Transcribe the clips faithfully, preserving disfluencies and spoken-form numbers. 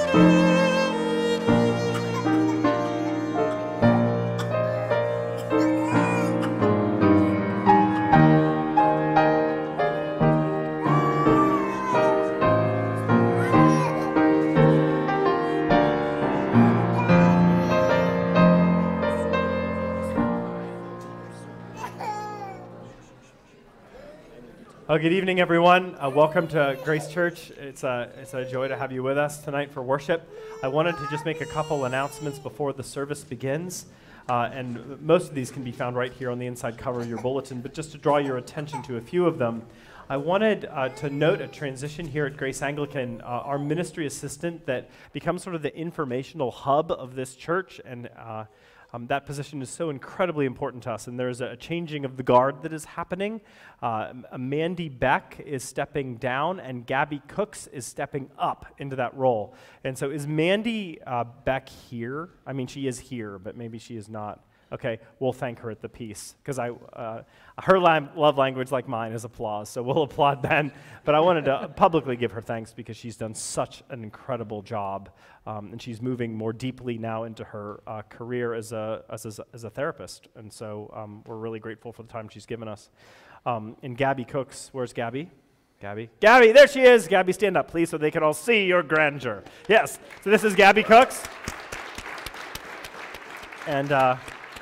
Well, good evening, everyone. Uh, welcome to Grace Church. It's a, it's a joy to have you with us tonight for worship. I wanted to just make a couple announcements before the service begins. Uh, and most of these can be found right here on the inside cover of your bulletin, but just to draw your attention to a few of them, I wanted uh, to note a transition here at Grace Anglican. Uh, our ministry assistant that becomes sort of the informational hub of this church, and uh, Um, that position is so incredibly important to us, and there's a changing of the guard that is happening. Uh, Mandy Beck is stepping down, and Gabby Cooks is stepping up into that role. And so is Mandy uh, Beck here? I mean, she is here, but maybe she is not. Okay, we'll thank her at the peace, because I uh, her lam- love language, like mine, is applause, so we'll applaud Ben. But I wanted to publicly give her thanks because she's done such an incredible job, um, and she's moving more deeply now into her uh, career as a, as, a, as a therapist, and so um, we're really grateful for the time she's given us. Um, and Gabby Cooks, where's Gabby? Gabby? Gabby, there she is! Gabby, stand up, please, so they can all see your grandeur. Yes, so this is Gabby Cooks. And... Uh,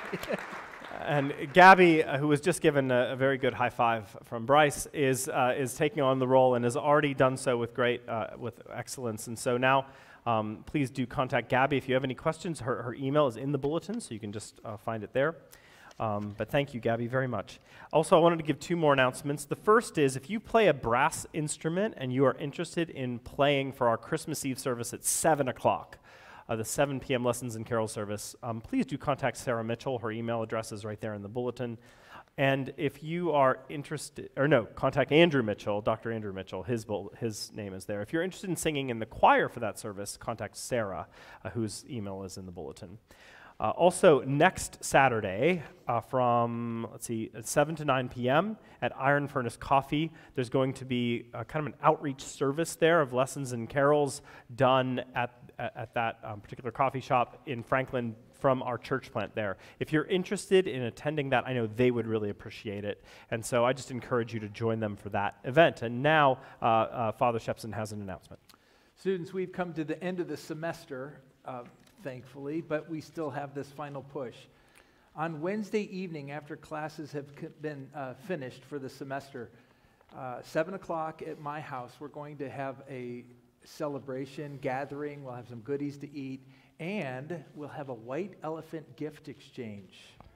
And Gabby, uh, who was just given a, a very good high five from Bryce, is uh, is taking on the role and has already done so with great, uh, with excellence. And so now, um, please do contact Gabby if you have any questions. Her, her email is in the bulletin, so you can just uh, find it there. Um, but thank you, Gabby, very much. Also, I wanted to give two more announcements. The first is, if you play a brass instrument and you are interested in playing for our Christmas Eve service at seven o'clock, Uh, the seven p.m. Lessons and Carol service, um, please do contact Sarah Mitchell. Her email address is right there in the bulletin. And if you are interested, or no, contact Andrew Mitchell, Doctor Andrew Mitchell. His, bull, his name is there. If you're interested in singing in the choir for that service, contact Sarah, uh, whose email is in the bulletin. Uh, also, next Saturday, uh, from, let's see, at seven to nine p.m. at Iron Furnace Coffee, there's going to be uh, kind of an outreach service there of lessons and carols done at at that um, particular coffee shop in Franklin from our church plant there. If you're interested in attending that, I know they would really appreciate it. And so I just encourage you to join them for that event. And now, uh, uh, Father Shepson has an announcement. Students, we've come to the end of the semester, uh, thankfully, but we still have this final push. On Wednesday evening, after classes have been uh, finished for the semester, uh, seven o'clock at my house, we're going to have a celebration, gathering. We'll have some goodies to eat, and we'll have a white elephant gift exchange.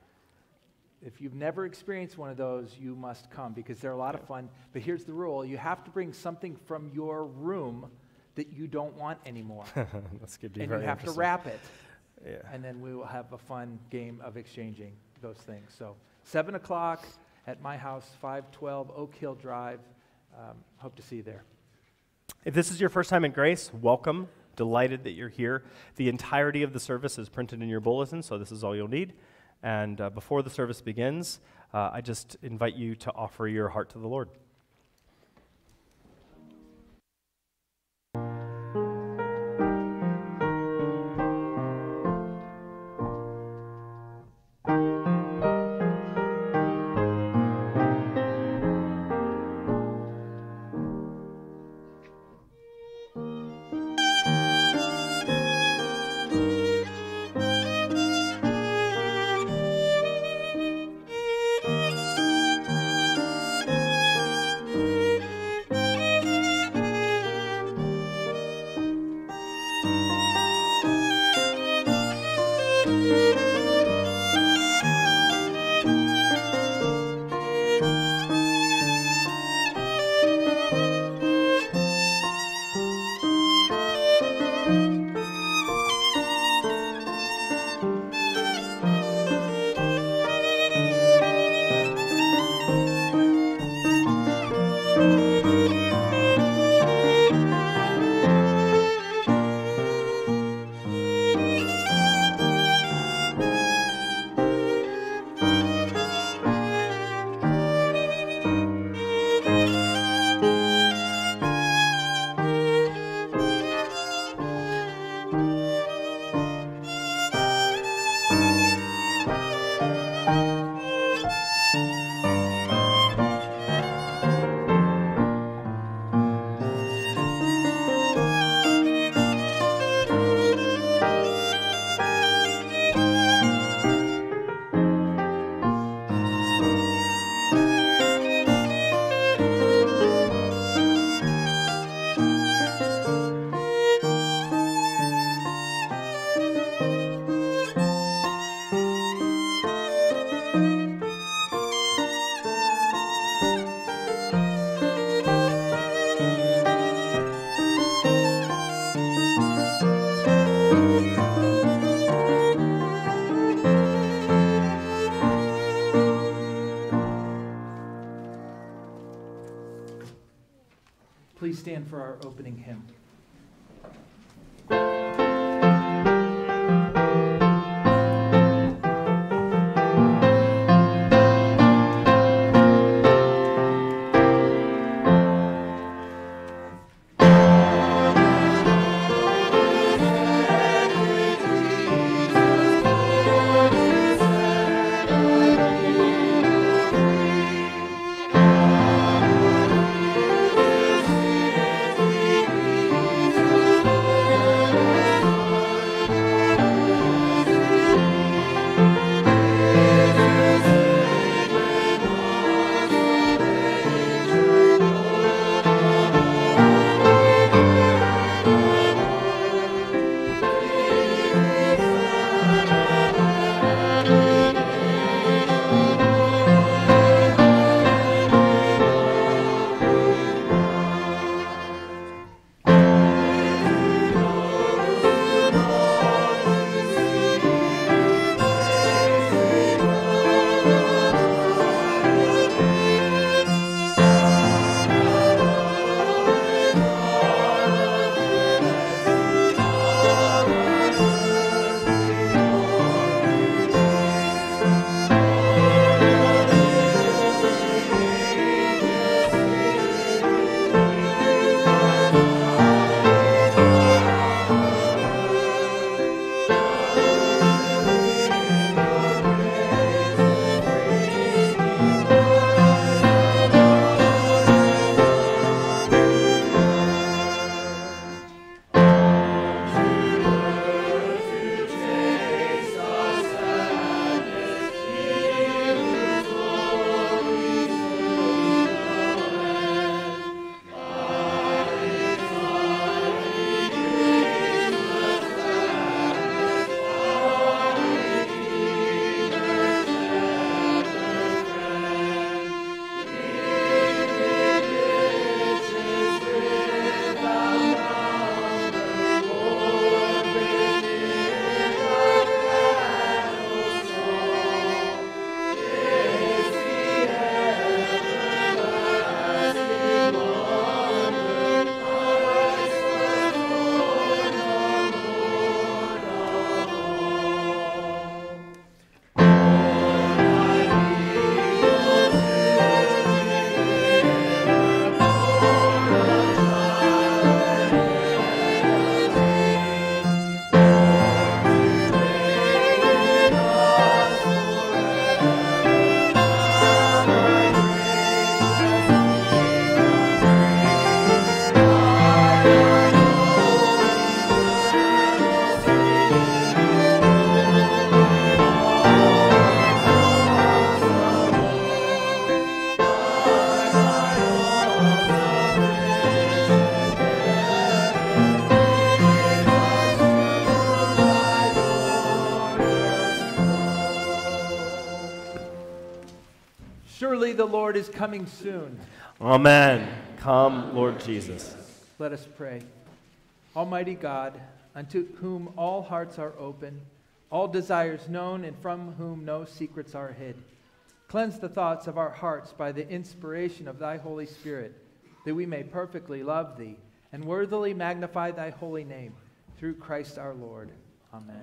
If you've never experienced one of those, you must come, because they're a lot of fun. But here's the rule. You have to bring something from your room that you don't want anymore. That's good. And very you have to wrap it. Yeah. And then we will have a fun game of exchanging those things. So seven o'clock at my house, five twelve Oak Hill Drive. Um, hope to see you there. If this is your first time at Grace, welcome. Delighted that you're here. The entirety of the service is printed in your bulletin, so this is all you'll need. And uh, before the service begins, uh, I just invite you to offer your heart to the Lord. stand for our opening hymn. Surely the Lord is coming soon. Amen. Come, Lord Jesus. Let us pray. Almighty God, unto whom all hearts are open, all desires known, and from whom no secrets are hid, cleanse the thoughts of our hearts by the inspiration of thy Holy Spirit, that we may perfectly love thee and worthily magnify thy holy name, through Christ our Lord. Amen.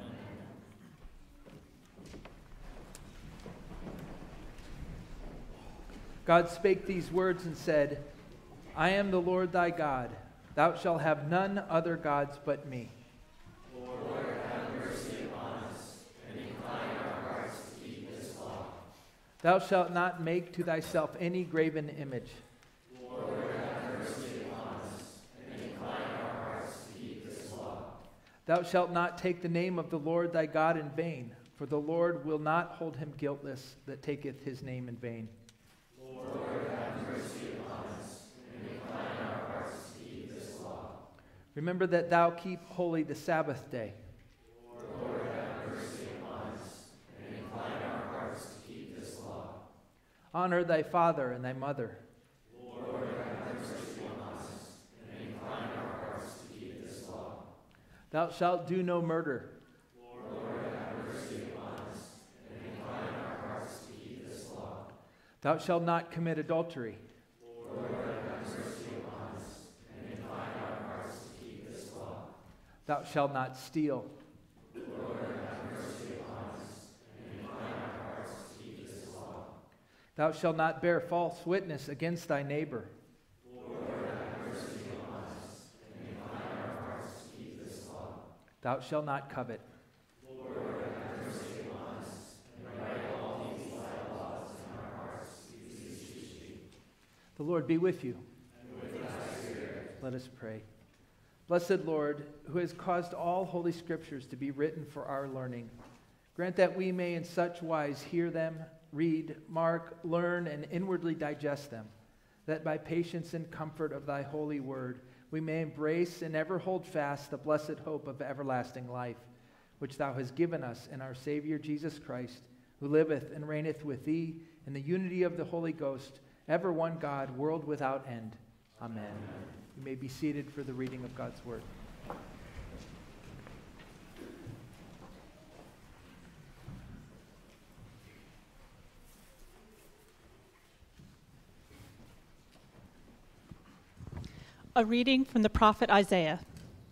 God spake these words and said, I am the Lord thy God. Thou shalt have none other gods but me. Lord, have mercy upon us, and incline our hearts to keep this law. Thou shalt not make to thyself any graven image. Lord, have mercy upon us, and incline our hearts to keep this law. Thou shalt not take the name of the Lord thy God in vain, for the Lord will not hold him guiltless that taketh his name in vain. Lord, have mercy upon us, and incline our hearts to keep this law. Remember that thou keep holy the Sabbath day. Lord, have mercy upon us, and incline our hearts to keep this law. Honor thy father and thy mother. Lord, have mercy upon us, and incline our hearts to keep this law. Thou shalt do no murder. Lord, have mercy upon us, and incline our hearts to keep this law. Thou shalt not commit adultery. Lord, have mercy upon us, and incline Thou shalt not steal. Thou shalt not bear false witness against thy neighbor. Lord, have mercy on us, and incline our hearts to keep this law. Thou shalt not covet. Lord, have mercy on us, and write all these thy laws in our hearts to beseech thee. The Lord be with you. And with thy spirit. Let us pray. Blessed Lord, who has caused all holy scriptures to be written for our learning, grant that we may in such wise hear them, read, mark, learn, and inwardly digest them, that by patience and comfort of thy holy word we may embrace and ever hold fast the blessed hope of everlasting life, which thou hast given us in our Savior Jesus Christ, who liveth and reigneth with thee in the unity of the Holy Ghost, ever one God, world without end. Amen. Amen. You may be seated for the reading of God's word. A reading from the prophet Isaiah.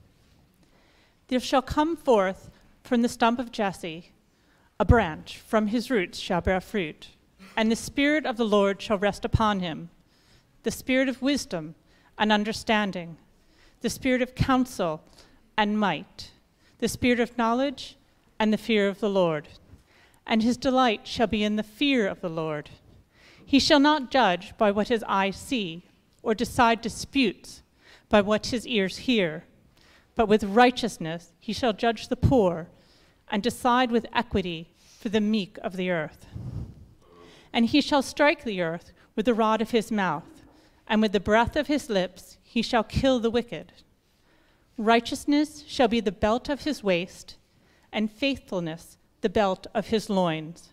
There shall come forth from the stump of Jesse a branch, from his roots shall bear fruit, and the Spirit of the Lord shall rest upon him, the Spirit of wisdom and understanding, the Spirit of counsel and might, the Spirit of knowledge and the fear of the Lord. And his delight shall be in the fear of the Lord. He shall not judge by what his eyes see, or decide disputes by what his ears hear, but with righteousness he shall judge the poor, and decide with equity for the meek of the earth. And he shall strike the earth with the rod of his mouth, and with the breath of his lips he shall kill the wicked. Righteousness shall be the belt of his waist, and faithfulness the belt of his loins.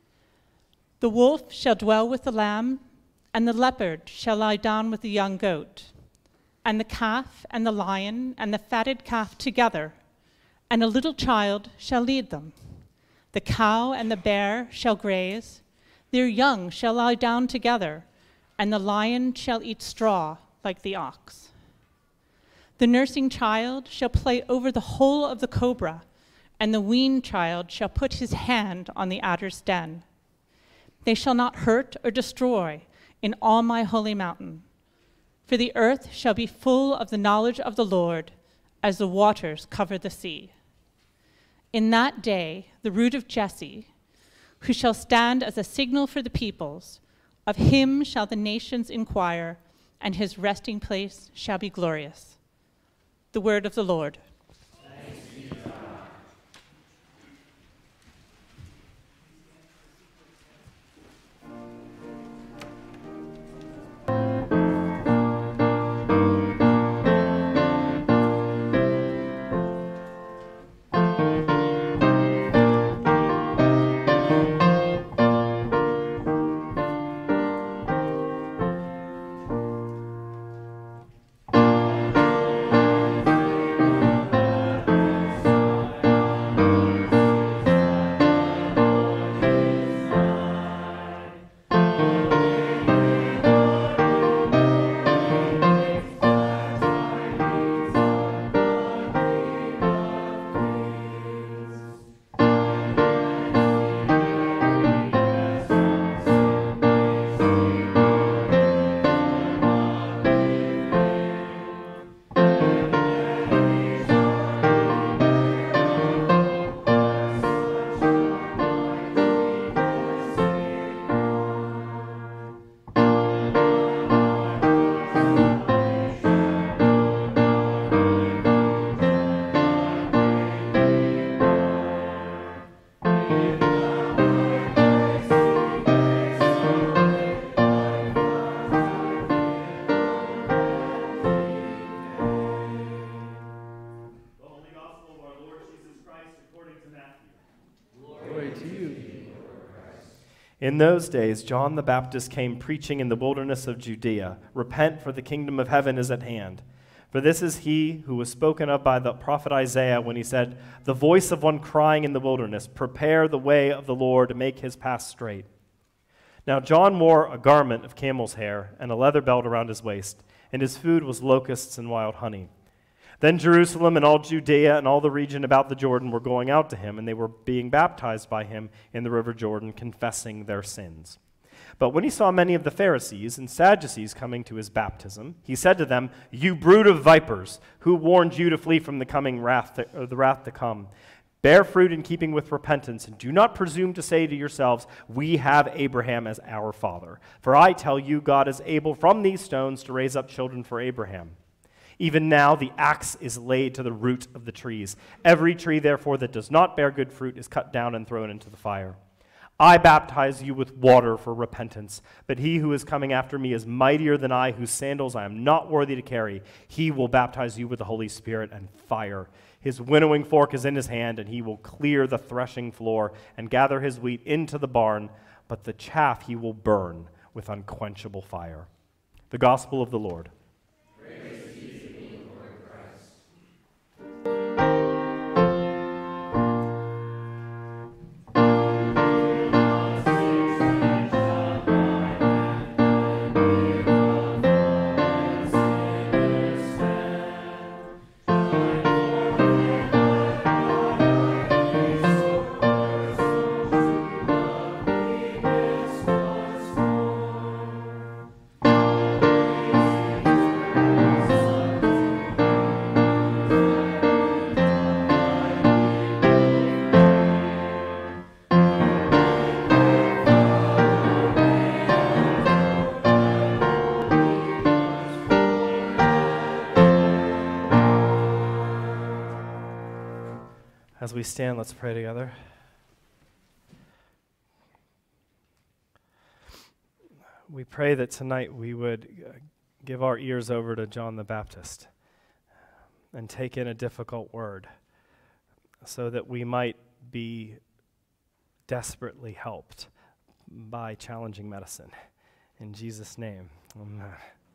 The wolf shall dwell with the lamb, and the leopard shall lie down with the young goat, and the calf and the lion and the fatted calf together, and a little child shall lead them. The cow and the bear shall graze, their young shall lie down together, and the lion shall eat straw like the ox. The nursing child shall play over the hole of the cobra, and the weaned child shall put his hand on the adder's den. They shall not hurt or destroy in all my holy mountain, for the earth shall be full of the knowledge of the Lord as the waters cover the sea. In that day, the root of Jesse, who shall stand as a signal for the peoples, of him shall the nations inquire, and his resting place shall be glorious. The word of the Lord. Thanks be to God. In those days, John the Baptist came preaching in the wilderness of Judea, "Repent, for the kingdom of heaven is at hand." For this is he who was spoken of by the prophet Isaiah when he said, "The voice of one crying in the wilderness, prepare the way of the Lord, make his path straight." Now John wore a garment of camel's hair and a leather belt around his waist, and his food was locusts and wild honey. Then Jerusalem and all Judea and all the region about the Jordan were going out to him, and they were being baptized by him in the river Jordan, confessing their sins. But when he saw many of the Pharisees and Sadducees coming to his baptism, he said to them, "You brood of vipers, who warned you to flee from the coming wrath, to, or the wrath to come? Bear fruit in keeping with repentance, and do not presume to say to yourselves, 'We have Abraham as our father.' For I tell you, God is able from these stones to raise up children for Abraham. Even now the axe is laid to the root of the trees. Every tree, therefore, that does not bear good fruit is cut down and thrown into the fire. I baptize you with water for repentance, but he who is coming after me is mightier than I, whose sandals I am not worthy to carry. He will baptize you with the Holy Spirit and fire. His winnowing fork is in his hand, and he will clear the threshing floor and gather his wheat into the barn, but the chaff he will burn with unquenchable fire." The gospel of the Lord. As we stand, let's pray together. We pray that tonight we would give our ears over to John the Baptist and take in a difficult word so that we might be desperately helped by challenging medicine. In Jesus' name, amen.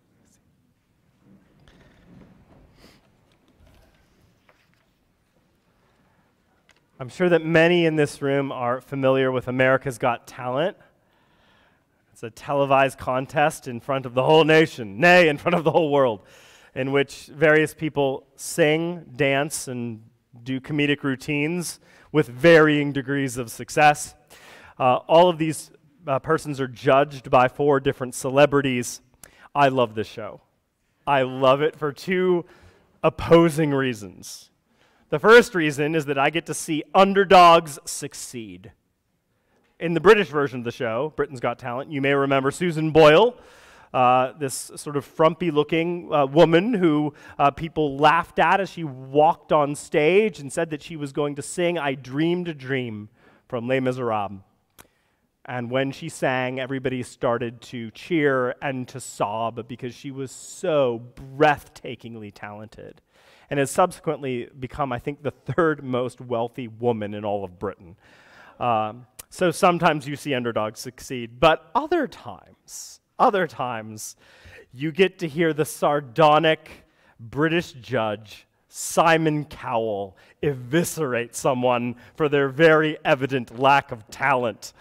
I'm sure that many in this room are familiar with America's Got Talent. It's a televised contest in front of the whole nation, nay, in front of the whole world, in which various people sing, dance, and do comedic routines with varying degrees of success. Uh, all of these uh, persons are judged by four different celebrities. I love this show. I love it for two opposing reasons. The first reason is that I get to see underdogs succeed. In the British version of the show, Britain's Got Talent, you may remember Susan Boyle, uh, this sort of frumpy-looking uh, woman who uh, people laughed at as she walked on stage and said that she was going to sing "I Dreamed a Dream" from Les Miserables. And when she sang, everybody started to cheer and to sob because she was so breathtakingly talented, and has subsequently become, I think, the third most wealthy woman in all of Britain. Um, so sometimes you see underdogs succeed, but other times, other times, you get to hear the sardonic British judge, Simon Cowell, eviscerate someone for their very evident lack of talent.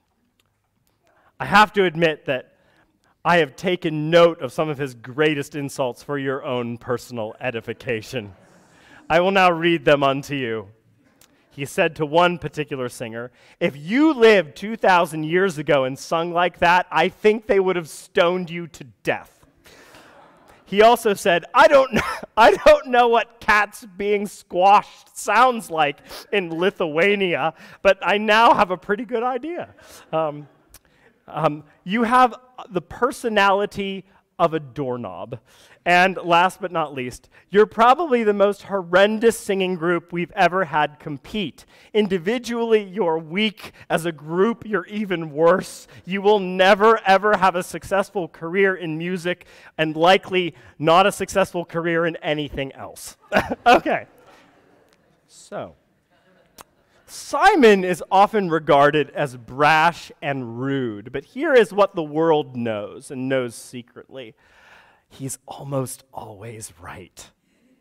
I have to admit that I have taken note of some of his greatest insults for your own personal edification. I will now read them unto you. He said to one particular singer, "If you lived two thousand years ago and sung like that, I think they would have stoned you to death." He also said, I don't know, I don't know what cats being squashed sounds like in Lithuania, but I now have a pretty good idea. Um, Um, you have the personality of a doorknob. And last but not least, you're probably the most horrendous singing group we've ever had compete. Individually, you're weak. As a group, you're even worse. You will never, ever have a successful career in music, and likely not a successful career in anything else. Okay. So, Simon is often regarded as brash and rude, but here is what the world knows, and knows secretly. He's almost always right.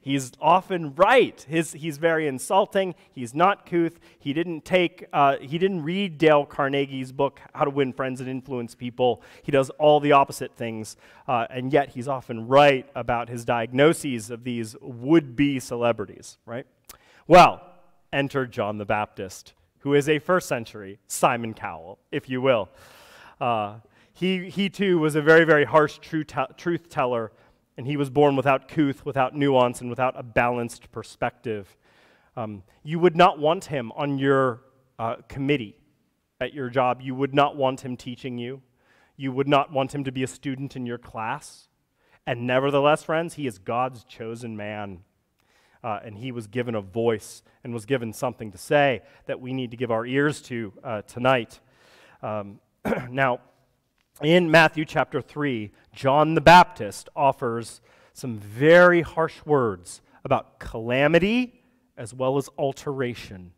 He's often right. His, he's very insulting. He's not couth. He didn't take, uh, he didn't read Dale Carnegie's book, How to Win Friends and Influence People. He does all the opposite things, uh, and yet he's often right about his diagnoses of these would-be celebrities, right? Well, enter John the Baptist, who is a first century Simon Cowell, if you will. Uh, he, he too was a very, very harsh truth, te- truth teller, and he was born without couth, without nuance, and without a balanced perspective. Um, you would not want him on your uh, committee at your job. You would not want him teaching you. You would not want him to be a student in your class. And nevertheless, friends, he is God's chosen man. Uh, and he was given a voice and was given something to say that we need to give our ears to uh, tonight. Um, now, in Matthew chapter three, John the Baptist offers some very harsh words about calamity as well as alteration.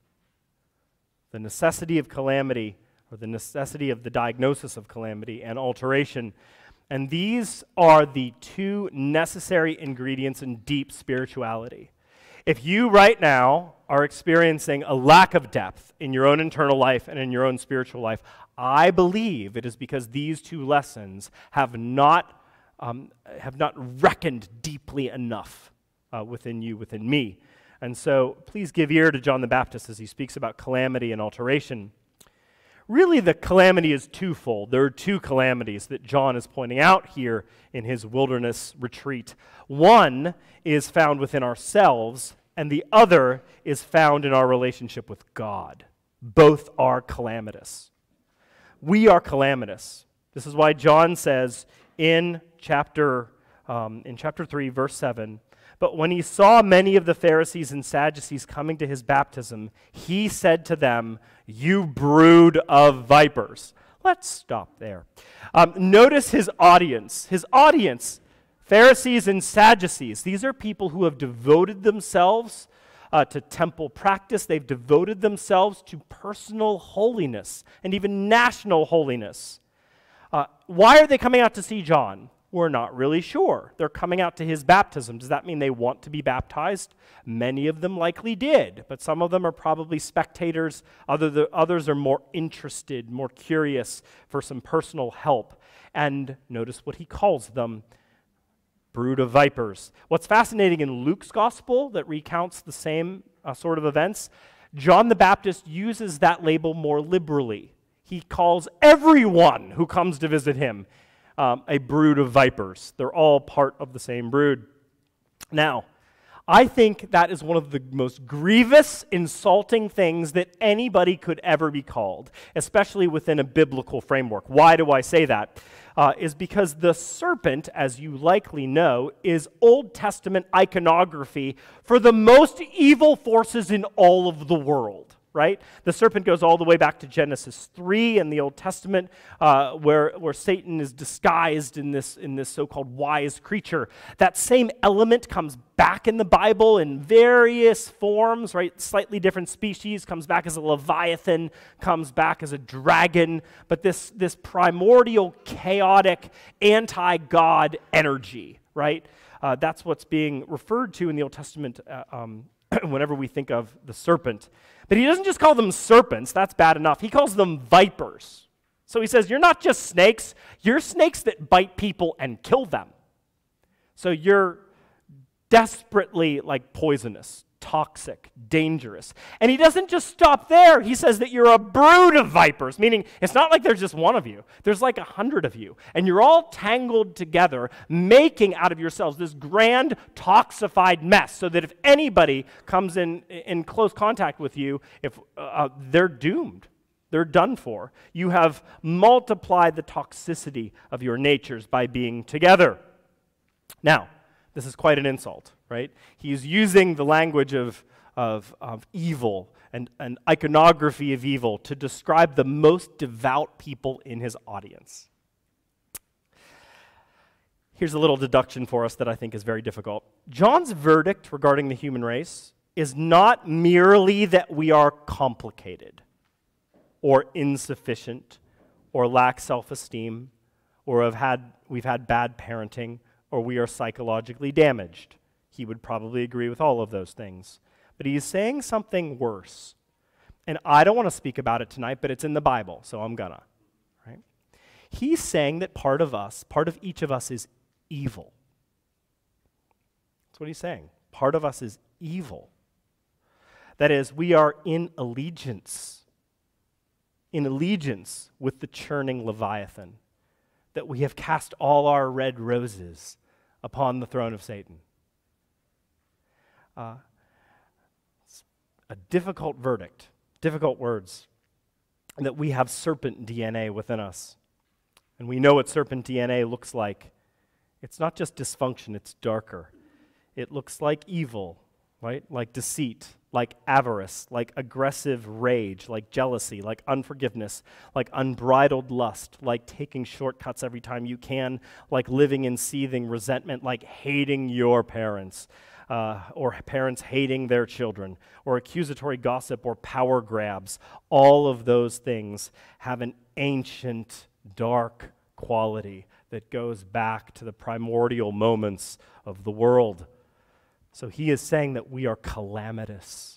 The necessity of calamity, or the necessity of the diagnosis of calamity and alteration. And these are the two necessary ingredients in deep spirituality. If you right now are experiencing a lack of depth in your own internal life and in your own spiritual life, I believe it is because these two lessons have not, um, have not reckoned deeply enough uh, within you, within me. And so please give ear to John the Baptist as he speaks about calamity and alteration. Really, the calamity is twofold. There are two calamities that John is pointing out here in his wilderness retreat. One is found within ourselves, and the other is found in our relationship with God. Both are calamitous. We are calamitous. This is why John says in chapter, um, in chapter three, verse seven, "But when he saw many of the Pharisees and Sadducees coming to his baptism, he said to them, 'You brood of vipers.'" Let's stop there. Um, notice his audience. His audience, Pharisees and Sadducees, these are people who have devoted themselves uh, to temple practice. They've devoted themselves to personal holiness and even national holiness. Uh, why are they coming out to see John? We're not really sure. They're coming out to his baptism. Does that mean they want to be baptized? Many of them likely did, but some of them are probably spectators. Other the, others are more interested, more curious for some personal help. And notice what he calls them, brood of vipers. What's fascinating in Luke's gospel that recounts the same uh, sort of events, John the Baptist uses that label more liberally. He calls everyone who comes to visit him Um, a brood of vipers. They're all part of the same brood. Now, I think that is one of the most grievous, insulting things that anybody could ever be called, especially within a biblical framework. Why do I say that? Uh, is because the serpent, as you likely know, is Old Testament iconography for the most evil forces in all of the world. Right? The serpent goes all the way back to Genesis three in the Old Testament, uh, where, where Satan is disguised in this, in this so-called wise creature. That same element comes back in the Bible in various forms, right? Slightly different species, comes back as a leviathan, comes back as a dragon, but this, this primordial, chaotic, anti-God energy, right? Uh, that's what's being referred to in the Old Testament uh, um, whenever we think of the serpent. But he doesn't just call them serpents, that's bad enough. He calls them vipers. So he says, you're not just snakes, you're snakes that bite people and kill them. So you're desperately like poisonous, toxic, dangerous. And he doesn't just stop there. He says that you're a brood of vipers, meaning it's not like there's just one of you. There's like a hundred of you. And you're all tangled together, making out of yourselves this grand, toxified mess, so that if anybody comes in, in close contact with you, if uh, they're doomed. They're done for. You have multiplied the toxicity of your natures by being together. Now, this is quite an insult, right? He's using the language of, of, of evil and an iconography of evil to describe the most devout people in his audience. Here's a little deduction for us that I think is very difficult. John's verdict regarding the human race is not merely that we are complicated or insufficient or lack self-esteem or have had, we've had bad parenting or we are psychologically damaged. He would probably agree with all of those things. But he is saying something worse. And I don't want to speak about it tonight, but it's in the Bible, so I'm gonna. Right? He's saying that part of us, part of each of us is evil. That's what he's saying. Part of us is evil. That is, we are in allegiance, in allegiance with the churning Leviathan, that we have cast all our red roses upon the throne of Satan. Uh, it's a difficult verdict, difficult words, that we have serpent D N A within us. And we know what serpent D N A looks like. It's not just dysfunction, it's darker. It looks like evil, right? Like deceit, like avarice, like aggressive rage, like jealousy, like unforgiveness, like unbridled lust, like taking shortcuts every time you can, like living in seething resentment, like hating your parents, uh, or parents hating their children, or accusatory gossip, or power grabs. All of those things have an ancient, dark quality that goes back to the primordial moments of the world. So he is saying that we are calamitous.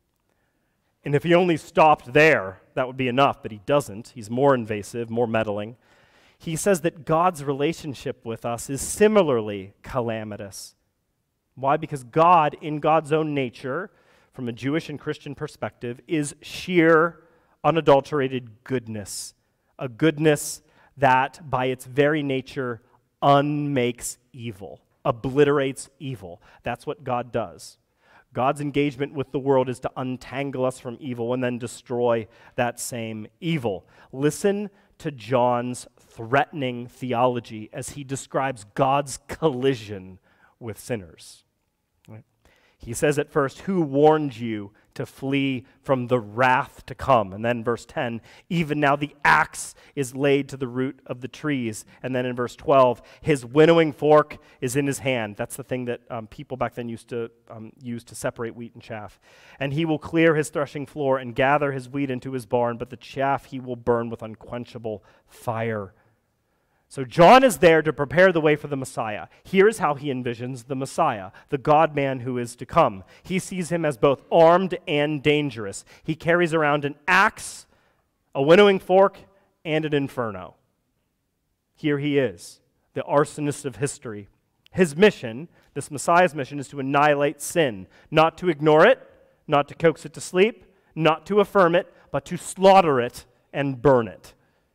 And if he only stopped there, that would be enough, but he doesn't. He's more invasive, more meddling. He says that God's relationship with us is similarly calamitous. Why? Because God, in God's own nature, from a Jewish and Christian perspective, is sheer, unadulterated goodness. A goodness that, by its very nature, unmakes evil. Obliterates evil. That's what God does. God's engagement with the world is to untangle us from evil and then destroy that same evil. Listen to John's threatening theology as he describes God's collision with sinners. Right? He says at first, "Who warned you to flee from the wrath to come?" And then verse ten, "Even now the axe is laid to the root of the trees." And then in verse twelve, "His winnowing fork is in his hand." That's the thing that um, people back then used to um, use to separate wheat and chaff. "And he will clear his threshing floor and gather his wheat into his barn, but the chaff he will burn with unquenchable fire." So John is there to prepare the way for the Messiah. Here's how he envisions the Messiah, the God-man who is to come. He sees him as both armed and dangerous. He carries around an axe, a winnowing fork, and an inferno. Here he is, the arsonist of history. His mission, this Messiah's mission, is to annihilate sin, not to ignore it, not to coax it to sleep, not to affirm it, but to slaughter it and burn it.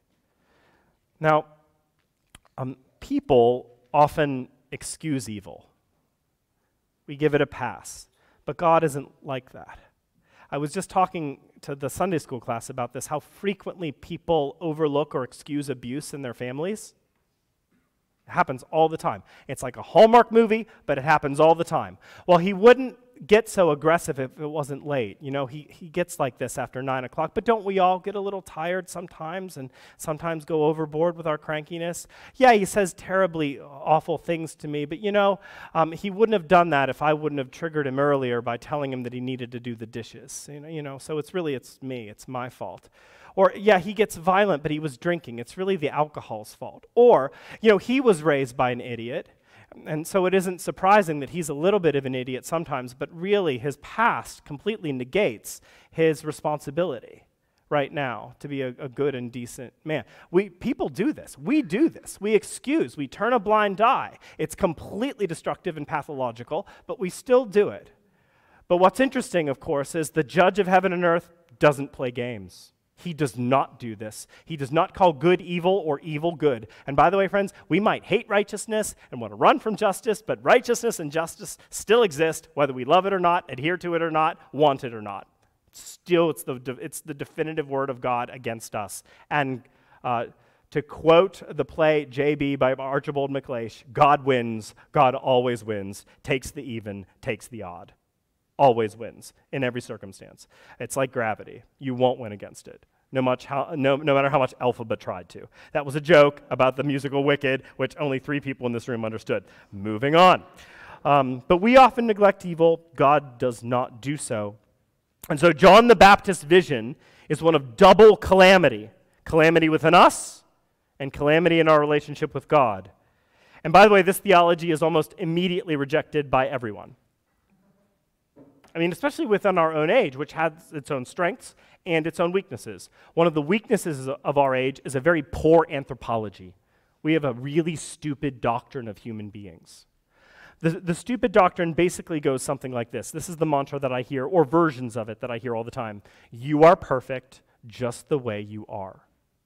Now, Um, people often excuse evil. We give it a pass. But God isn't like that. I was just talking to the Sunday school class about this, how frequently people overlook or excuse abuse in their families. It happens all the time. It's like a Hallmark movie, but it happens all the time. Well, he wouldn't get so aggressive if it wasn't late. You know, he, he gets like this after nine o'clock, but don't we all get a little tired sometimes and sometimes go overboard with our crankiness? Yeah, he says terribly awful things to me, but you know, um, he wouldn't have done that if I wouldn't have triggered him earlier by telling him that he needed to do the dishes. You know, you know, so it's really, it's me, it's my fault. Or, yeah, he gets violent, but he was drinking. It's really the alcohol's fault. Or, you know, he was raised by an idiot, and so it isn't surprising that he's a little bit of an idiot sometimes, but really his past completely negates his responsibility right now to be a, a good and decent man. We people do this. We do this. We excuse. We turn a blind eye. It's completely destructive and pathological, but we still do it. But what's interesting, of course, is the judge of heaven and earth doesn't play games. He does not do this. He does not call good evil or evil good. And by the way, friends, we might hate righteousness and want to run from justice, but righteousness and justice still exist, whether we love it or not, adhere to it or not, want it or not. Still, it's the, it's the definitive word of God against us. And uh, to quote the play J B by Archibald MacLeish, God wins, God always wins, takes the even, takes the odd. Always wins in every circumstance. It's like gravity. You won't win against it, no, much how, no, no matter how much Elphaba tried to. That was a joke about the musical Wicked, which only three people in this room understood. Moving on. Um, but we often neglect evil. God does not do so. And so John the Baptist's vision is one of double calamity. Calamity within us and calamity in our relationship with God. And by the way, this theology is almost immediately rejected by everyone. I mean, especially within our own age, which has its own strengths and its own weaknesses. One of the weaknesses of our age is a very poor anthropology. We have a really stupid doctrine of human beings. The, the stupid doctrine basically goes something like this. This is the mantra that I hear, or versions of it that I hear all the time. You are perfect just the way you are.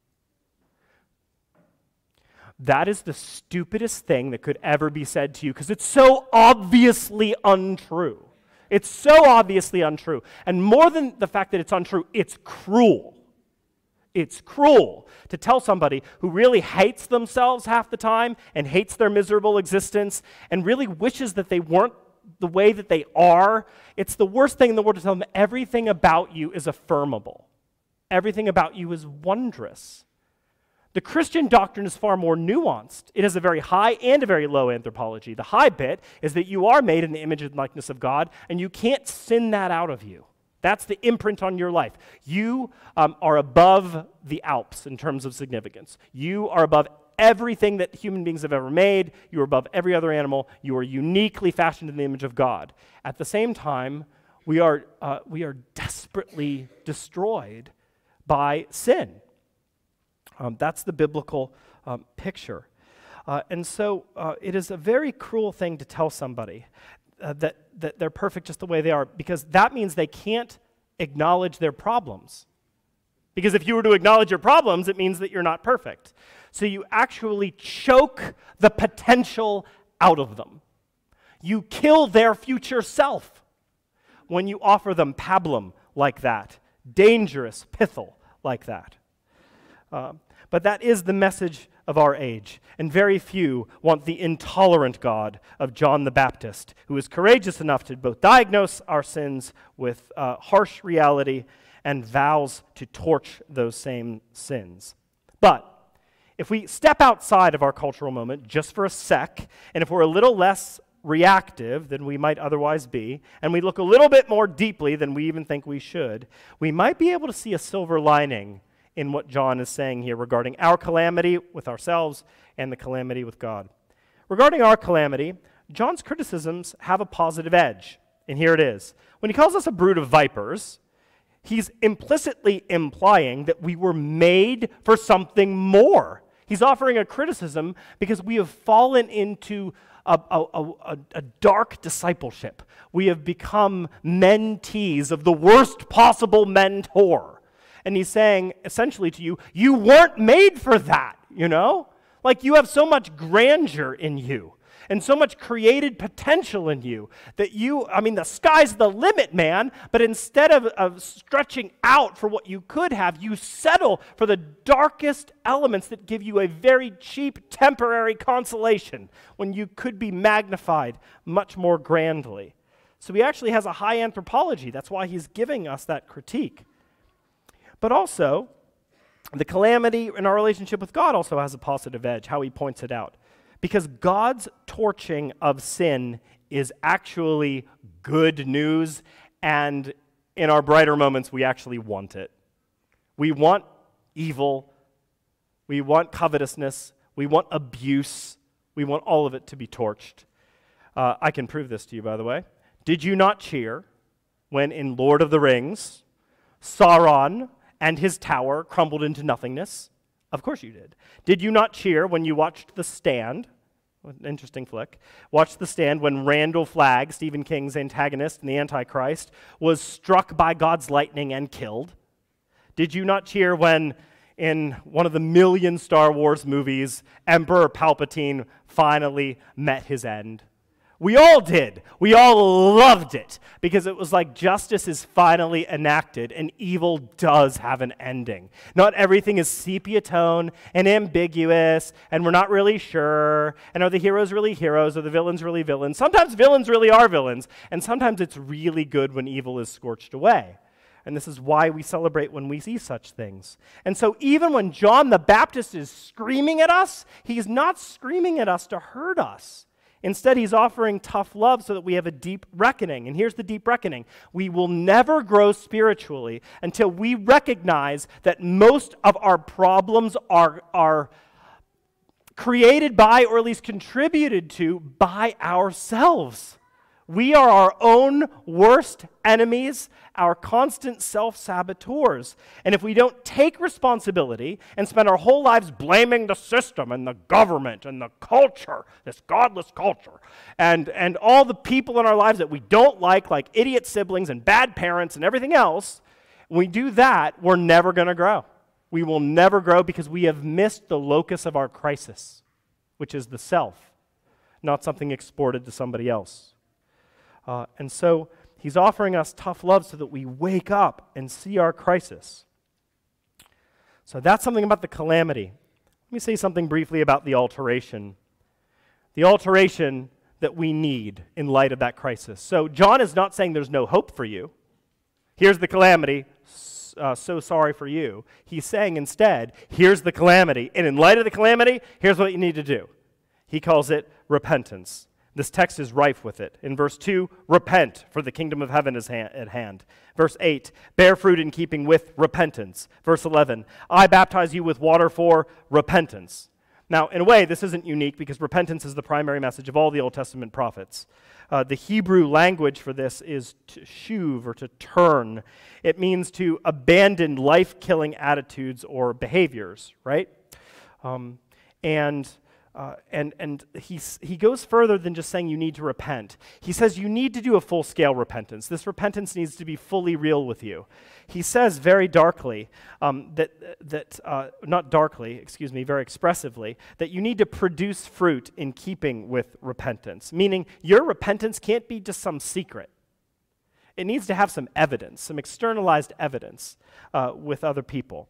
That is the stupidest thing that could ever be said to you because it's so obviously untrue. It's so obviously untrue. And more than the fact that it's untrue, it's cruel. It's cruel to tell somebody who really hates themselves half the time and hates their miserable existence and really wishes that they weren't the way that they are. It's the worst thing in the world to tell them everything about you is affirmable. Everything about you is wondrous. The Christian doctrine is far more nuanced. It has a very high and a very low anthropology. The high bit is that you are made in the image and likeness of God, and you can't sin that out of you. That's the imprint on your life. You um, are above the Alps in terms of significance. You are above everything that human beings have ever made. You are above every other animal. You are uniquely fashioned in the image of God. At the same time, we are, uh, we are desperately destroyed by sin. Um, that's the biblical um, picture. Uh, and so uh, it is a very cruel thing to tell somebody uh, that, that they're perfect just the way they are, because that means they can't acknowledge their problems. Because if you were to acknowledge your problems, it means that you're not perfect. So you actually choke the potential out of them. You kill their future self when you offer them pablum like that, dangerous pithil like that. Um, But that is the message of our age, and very few want the intolerant God of John the Baptist, who is courageous enough to both diagnose our sins with uh, harsh reality and vows to torch those same sins. But if we step outside of our cultural moment just for a sec, and if we're a little less reactive than we might otherwise be, and we look a little bit more deeply than we even think we should, we might be able to see a silver lining in what John is saying here regarding our calamity with ourselves and the calamity with God. Regarding our calamity, John's criticisms have a positive edge, and here it is. When he calls us a brood of vipers, he's implicitly implying that we were made for something more. He's offering a criticism because we have fallen into a, a, a, a dark discipleship. We have become mentees of the worst possible mentor. And he's saying, essentially to you, you weren't made for that, you know? Like, you have so much grandeur in you and so much created potential in you that you, I mean, the sky's the limit, man, but instead of, of stretching out for what you could have, you settle for the darkest elements that give you a very cheap, temporary consolation when you could be magnified much more grandly. So he actually has a high anthropology. That's why he's giving us that critique. But also, the calamity in our relationship with God also has a positive edge, how he points it out. Because God's torching of sin is actually good news, and in our brighter moments, we actually want it. We want evil, we want covetousness, we want abuse, we want all of it to be torched. Uh, I can prove this to you, by the way. Did you not cheer when in Lord of the Rings, Sauron and his tower crumbled into nothingness? Of course you did. Did you not cheer when you watched The Stand? An interesting flick. Watched The Stand when Randall Flagg, Stephen King's antagonist and the Antichrist, was struck by God's lightning and killed? Did you not cheer when, in one of the million Star Wars movies, Emperor Palpatine finally met his end? We all did. We all loved it because it was like justice is finally enacted and evil does have an ending. Not everything is sepia tone and ambiguous and we're not really sure. And are the heroes really heroes? Are the villains really villains? Sometimes villains really are villains. And sometimes it's really good when evil is scorched away. And this is why we celebrate when we see such things. And so even when John the Baptist is screaming at us, he's not screaming at us to hurt us. Instead, he's offering tough love so that we have a deep reckoning. And here's the deep reckoning. We will never grow spiritually until we recognize that most of our problems are, are created by, or at least contributed to, by ourselves. We are our own worst enemies, our constant self-saboteurs. And if we don't take responsibility and spend our whole lives blaming the system and the government and the culture, this godless culture, and, and all the people in our lives that we don't like, like idiot siblings and bad parents and everything else, when we do that, we're never going to grow. We will never grow because we have missed the locus of our crisis, which is the self, not something exported to somebody else. Uh, and so he's offering us tough love so that we wake up and see our crisis. So that's something about the calamity. Let me say something briefly about the alteration. The alteration that we need in light of that crisis. So John is not saying there's no hope for you. Here's the calamity, uh, so sorry for you. He's saying instead, here's the calamity, and in light of the calamity, here's what you need to do. He calls it repentance. This text is rife with it. In verse two, repent, for the kingdom of heaven is ha- at hand. Verse eight, bear fruit in keeping with repentance. Verse eleven, I baptize you with water for repentance. Now, in a way, this isn't unique because repentance is the primary message of all the Old Testament prophets. Uh, the Hebrew language for this is to shuv, or to turn. It means to abandon life-killing attitudes or behaviors, right? Um, and... Uh, and and he's, he goes further than just saying you need to repent. He says you need to do a full-scale repentance. This repentance needs to be fully real with you. He says very darkly, um, that, that uh, not darkly, excuse me, very expressively, that you need to produce fruit in keeping with repentance, meaning your repentance can't be just some secret. It needs to have some evidence, some externalized evidence uh, with other people.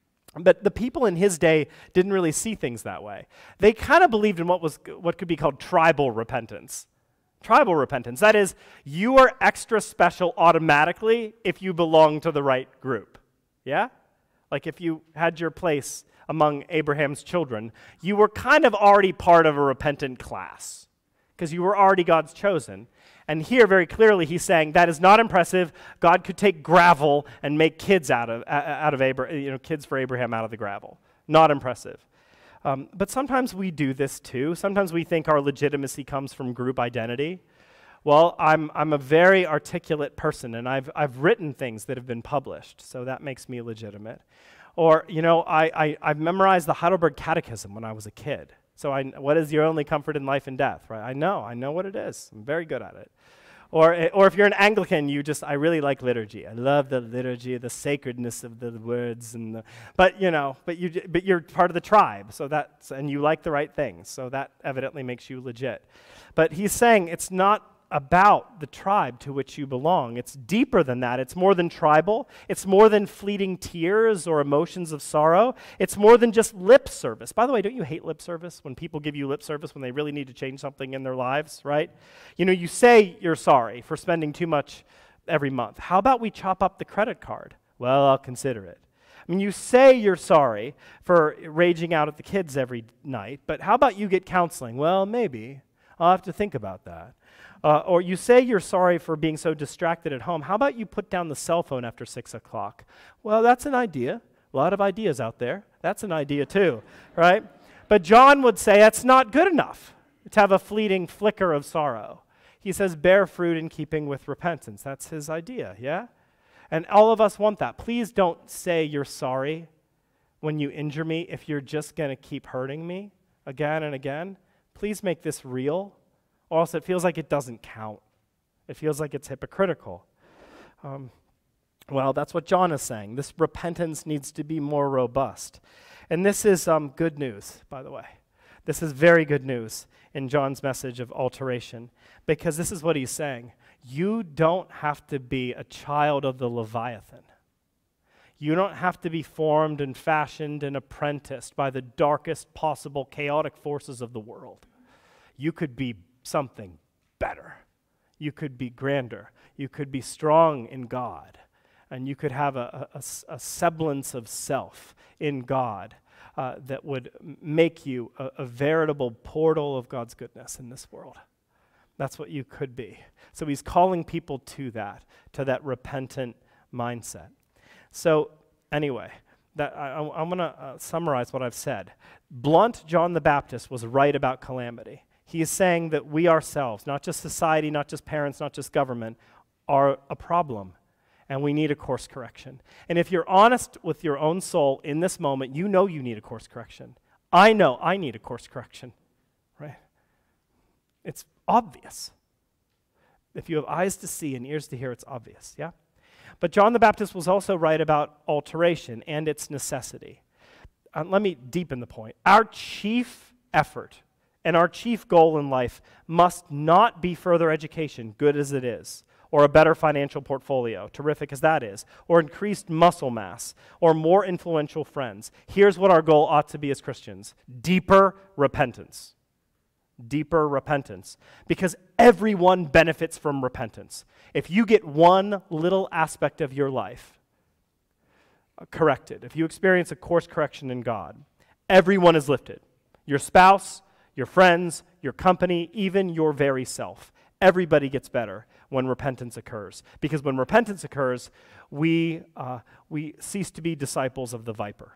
But the people in his day didn't really see things that way. They kind of believed in what was what could be called tribal repentance. Tribal repentance. That is, you are extra special automatically if you belong to the right group. Yeah? Like if you had your place among Abraham's children, you were kind of already part of a repentant class because you were already God's chosen. And here, very clearly, he's saying that is not impressive. God could take gravel and make kids out of out of Abraham, you know, kids for Abraham out of the gravel. Not impressive. Um, but sometimes we do this too. Sometimes we think our legitimacy comes from group identity. Well, I'm I'm a very articulate person, and I've I've written things that have been published, so that makes me legitimate. Or you know, I, I I've memorized the Heidelberg Catechism when I was a kid. So I, what is your only comfort in life and death, right? I know, I know what it is. I'm very good at it. Or, or if you're an Anglican, you just, I really like liturgy. I love the liturgy, the sacredness of the words, and the, but you know, but you, but you're part of the tribe, so that's, and you like the right things, so that evidently makes you legit. But he's saying it's not about the tribe to which you belong. It's deeper than that. It's more than tribal. It's more than fleeting tears or emotions of sorrow. It's more than just lip service. By the way, don't you hate lip service when people give you lip service when they really need to change something in their lives, right? You know, you say you're sorry for spending too much every month. How about we chop up the credit card? Well, I'll consider it. I mean, you say you're sorry for raging out at the kids every night, but how about you get counseling? Well, maybe. I'll have to think about that. Uh, or you say you're sorry for being so distracted at home. How about you put down the cell phone after six o'clock? Well, that's an idea. A lot of ideas out there. That's an idea too, right? But John would say that's not good enough to have a fleeting flicker of sorrow. He says bear fruit in keeping with repentance. That's his idea, yeah? And all of us want that. Please don't say you're sorry when you injure me if you're just going to keep hurting me again and again. Please make this real. Or else it feels like it doesn't count. It feels like it's hypocritical. Um, well, that's what John is saying. This repentance needs to be more robust. And this is um, good news, by the way. This is very good news in John's message of alteration, because this is what he's saying. You don't have to be a child of the Leviathan. You don't have to be formed and fashioned and apprenticed by the darkest possible chaotic forces of the world. You could be something better. You could be grander. You could be strong in God. And you could have a, a, a semblance of self in God uh, that would make you a, a veritable portal of God's goodness in this world. That's what you could be. So he's calling people to that, to that repentant mindset. So anyway, that I, I, I'm going to uh, summarize what I've said. Blunt John the Baptist was right about calamity. He is saying that we ourselves, not just society, not just parents, not just government, are a problem, and we need a course correction. And if you're honest with your own soul in this moment, you know you need a course correction. I know I need a course correction, right? It's obvious. If you have eyes to see and ears to hear, it's obvious, yeah? But John the Baptist was also right about alteration and its necessity. Uh, let me deepen the point. Our chief effort and our chief goal in life must not be further education, good as it is, or a better financial portfolio, terrific as that is, or increased muscle mass, or more influential friends. Here's what our goal ought to be as Christians: deeper repentance. Deeper repentance. Because everyone benefits from repentance. If you get one little aspect of your life uh, corrected, if you experience a course correction in God, everyone is lifted. Your spouse, your friends, your company, even your very self. Everybody gets better when repentance occurs. Because when repentance occurs, we, uh, we cease to be disciples of the viper.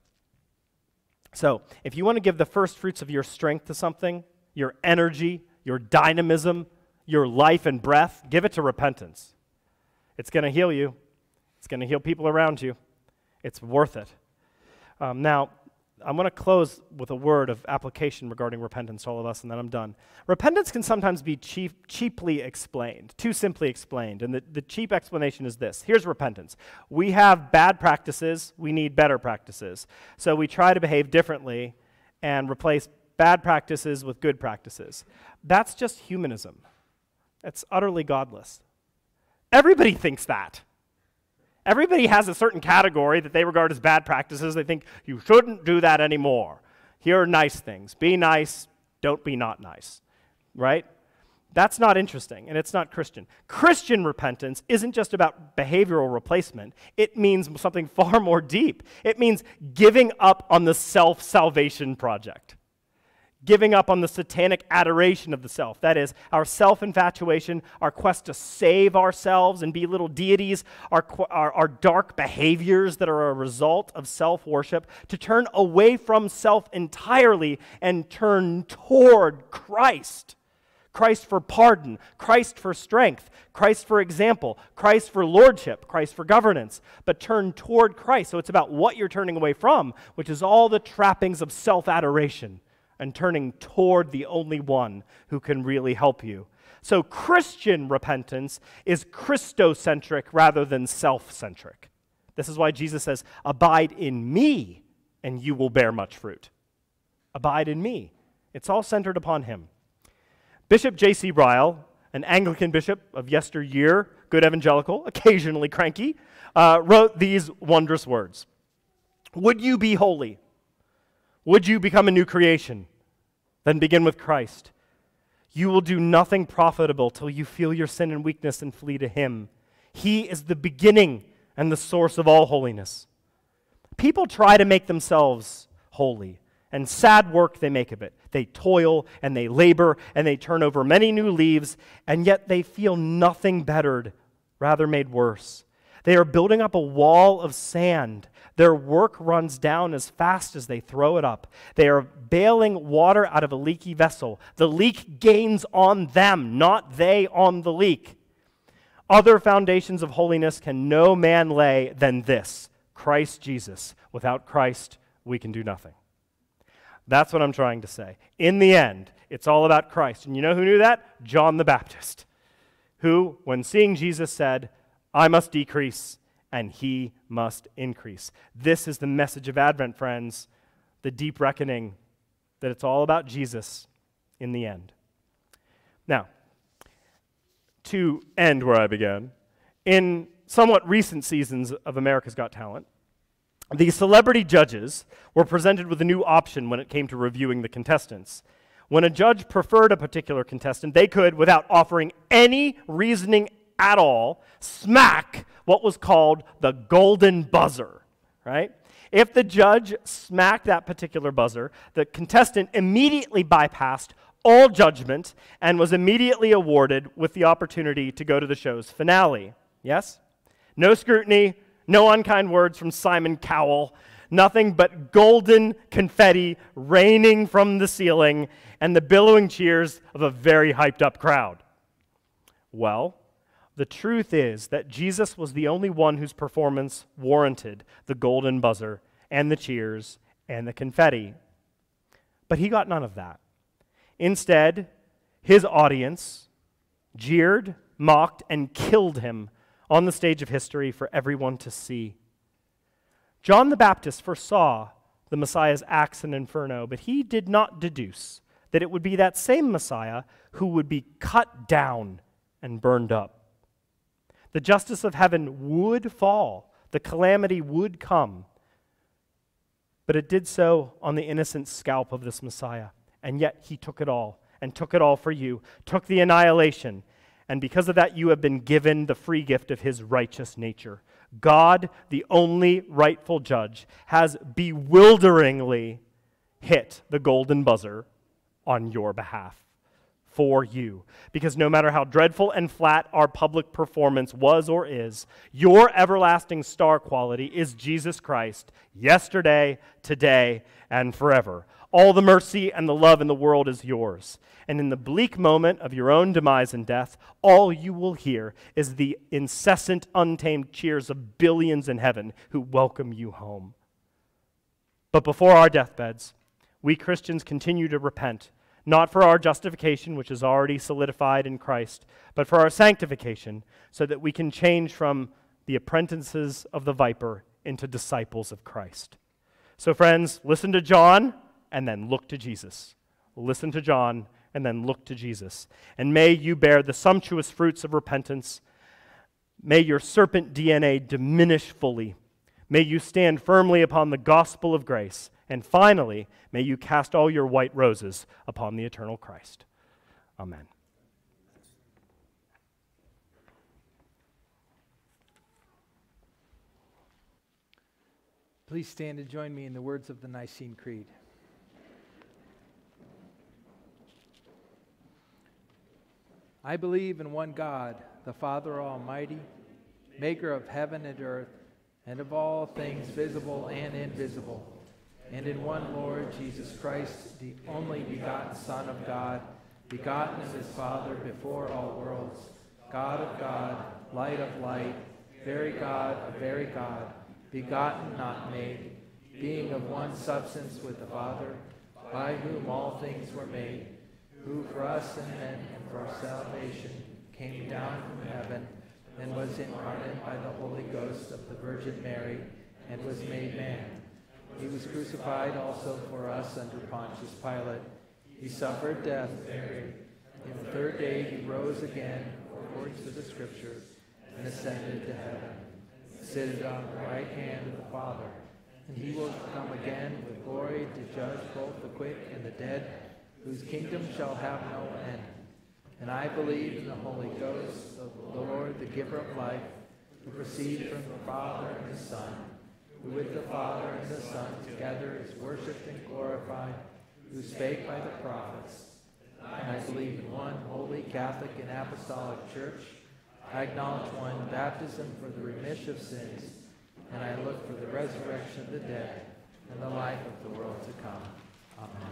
So, if you want to give the first fruits of your strength to something, your energy, your dynamism, your life and breath, give it to repentance. It's going to heal you. It's going to heal people around you. It's worth it. Um, now, I'm going to close with a word of application regarding repentance to all of us, and then I'm done. Repentance can sometimes be cheap, cheaply explained, too simply explained, and the, the cheap explanation is this. Here's repentance. We have bad practices. We need better practices. So we try to behave differently and replace bad practices with good practices. That's just humanism. It's utterly godless. Everybody thinks that. Everybody has a certain category that they regard as bad practices. They think, you shouldn't do that anymore. Here are nice things. Be nice, don't be not nice, right? That's not interesting, and it's not Christian. Christian repentance isn't just about behavioral replacement. It means something far more deep. It means giving up on the self-salvation project. Giving up on the satanic adoration of the self. That is, our self-infatuation, our quest to save ourselves and be little deities, our, our, our dark behaviors that are a result of self-worship, to turn away from self entirely and turn toward Christ. Christ for pardon, Christ for strength, Christ for example, Christ for lordship, Christ for governance, but turn toward Christ. So it's about what you're turning away from, which is all the trappings of self-adoration, and turning toward the only one who can really help you. So Christian repentance is Christocentric rather than self-centric. This is why Jesus says, abide in me, and you will bear much fruit. Abide in me. It's all centered upon him. Bishop J C Ryle, an Anglican bishop of yesteryear, good evangelical, occasionally cranky, uh, wrote these wondrous words. Would you be holy? Would you become a new creation? Then begin with Christ. You will do nothing profitable till you feel your sin and weakness and flee to him. He is the beginning and the source of all holiness. People try to make themselves holy, and sad work they make of it. They toil and they labor and they turn over many new leaves, and yet they feel nothing bettered, rather made worse. They are building up a wall of sand. Their work runs down as fast as they throw it up. They are bailing water out of a leaky vessel. The leak gains on them, not they on the leak. Other foundations of holiness can no man lay than this, Christ Jesus. Without Christ, we can do nothing. That's what I'm trying to say. In the end, it's all about Christ. And you know who knew that? John the Baptist, who, when seeing Jesus, said, I must decrease, and he must increase. This is the message of Advent, friends, the deep reckoning that it's all about Jesus in the end. Now, to end where I began, in somewhat recent seasons of America's Got Talent, the celebrity judges were presented with a new option when it came to reviewing the contestants. When a judge preferred a particular contestant, they could, without offering any reasoning at all, smack what was called the golden buzzer, right? If the judge smacked that particular buzzer, the contestant immediately bypassed all judgment and was immediately awarded with the opportunity to go to the show's finale. Yes? No scrutiny, no unkind words from Simon Cowell, nothing but golden confetti raining from the ceiling and the billowing cheers of a very hyped up crowd. Well, the truth is that Jesus was the only one whose performance warranted the golden buzzer and the cheers and the confetti. But he got none of that. Instead, his audience jeered, mocked, and killed him on the stage of history for everyone to see. John the Baptist foresaw the Messiah's acts in Inferno, but he did not deduce that it would be that same Messiah who would be cut down and burned up. The justice of heaven would fall, the calamity would come, but it did so on the innocent scalp of this Messiah, and yet he took it all, and took it all for you, took the annihilation, and because of that you have been given the free gift of his righteous nature. God, the only rightful judge, has bewilderingly hit the golden buzzer on your behalf, for you. Because no matter how dreadful and flat our public performance was or is, your everlasting star quality is Jesus Christ, yesterday, today, and forever. All the mercy and the love in the world is yours. And in the bleak moment of your own demise and death, all you will hear is the incessant, untamed cheers of billions in heaven who welcome you home. But before our deathbeds, we Christians continue to repent, not for our justification, which is already solidified in Christ, but for our sanctification, so that we can change from the apprentices of the viper into disciples of Christ. So friends, listen to John and then look to Jesus. Listen to John and then look to Jesus. And may you bear the sumptuous fruits of repentance. May your serpent D N A diminish fully. May you stand firmly upon the gospel of grace. And finally, may you cast all your white roses upon the eternal Christ. Amen. Please stand and join me in the words of the Nicene Creed. I believe in one God, the Father Almighty, maker of heaven and earth, and of all things visible and invisible, and in one Lord Jesus Christ, the only begotten Son of God, begotten of his Father before all worlds, God of God, light of light, very God of very God, begotten, not made, being of one substance with the Father, by whom all things were made, who for us and men and for our salvation came down from heaven and was incarnate by the Holy Ghost of the Virgin Mary and was made man. He was crucified also for us under Pontius Pilate. He suffered death, buried. In the third day he rose again, according to the Scriptures, and ascended to heaven, sitteth on the right hand of the Father. And he will come again with glory to judge both the quick and the dead, whose kingdom shall have no end. And I believe in the Holy Ghost, the Lord, the giver of life, who proceeds from the Father and the Son, who with the Father and the Son together is worshipped and glorified, who spake by the prophets. And I believe in one holy, Catholic, and apostolic church. I acknowledge one baptism for the remission of sins, and I look for the resurrection of the dead and the life of the world to come. Amen.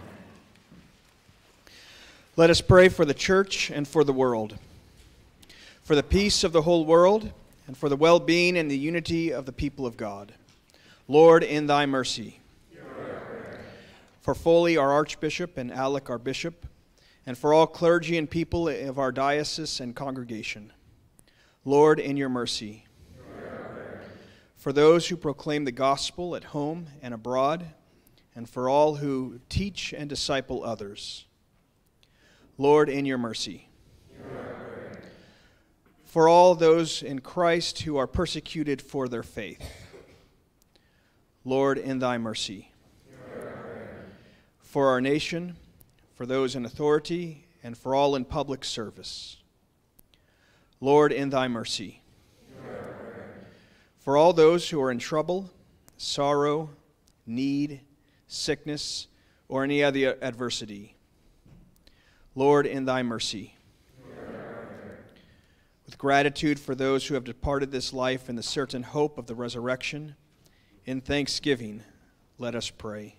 Let us pray for the church and for the world, for the peace of the whole world, and for the well-being and the unity of the people of God. Lord, in thy mercy. For Foley, our Archbishop, and Alec, our Bishop, and for all clergy and people of our diocese and congregation. Lord, in your mercy. For those who proclaim the gospel at home and abroad, and for all who teach and disciple others. Lord, in your mercy. For all those in Christ who are persecuted for their faith. Lord, in thy mercy. For our nation, for those in authority, and for all in public service. Lord, in thy mercy. For all those who are in trouble, sorrow, need, sickness, or any other adversity. Lord, in thy mercy. With gratitude for those who have departed this life in the certain hope of the resurrection, in thanksgiving, Let us pray.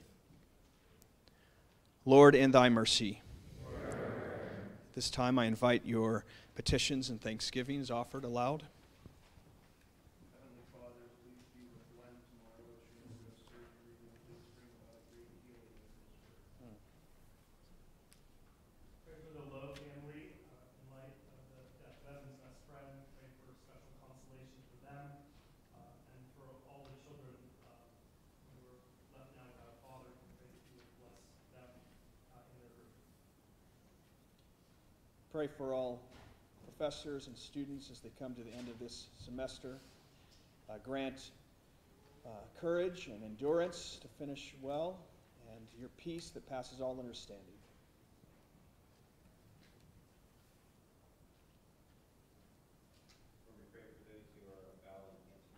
Lord, in thy mercy, this time I invite your petitions and thanksgivings offered aloud. Heavenly Father, please be with Glenn tomorrow as she undergoes surgery, and please bring about a great healing in his church. Pray for the Lowe family uh, in light of the death of Evan's best friend. Pray for special consolation for them uh, and for all the children uh, who were left now without a father. Pray that you would bless them uh, in their group. Pray for all professors and students as they come to the end of this semester. Uh, grant uh, courage and endurance to finish well, and your peace that passes all understanding. Lord, we pray for those who are battling cancer.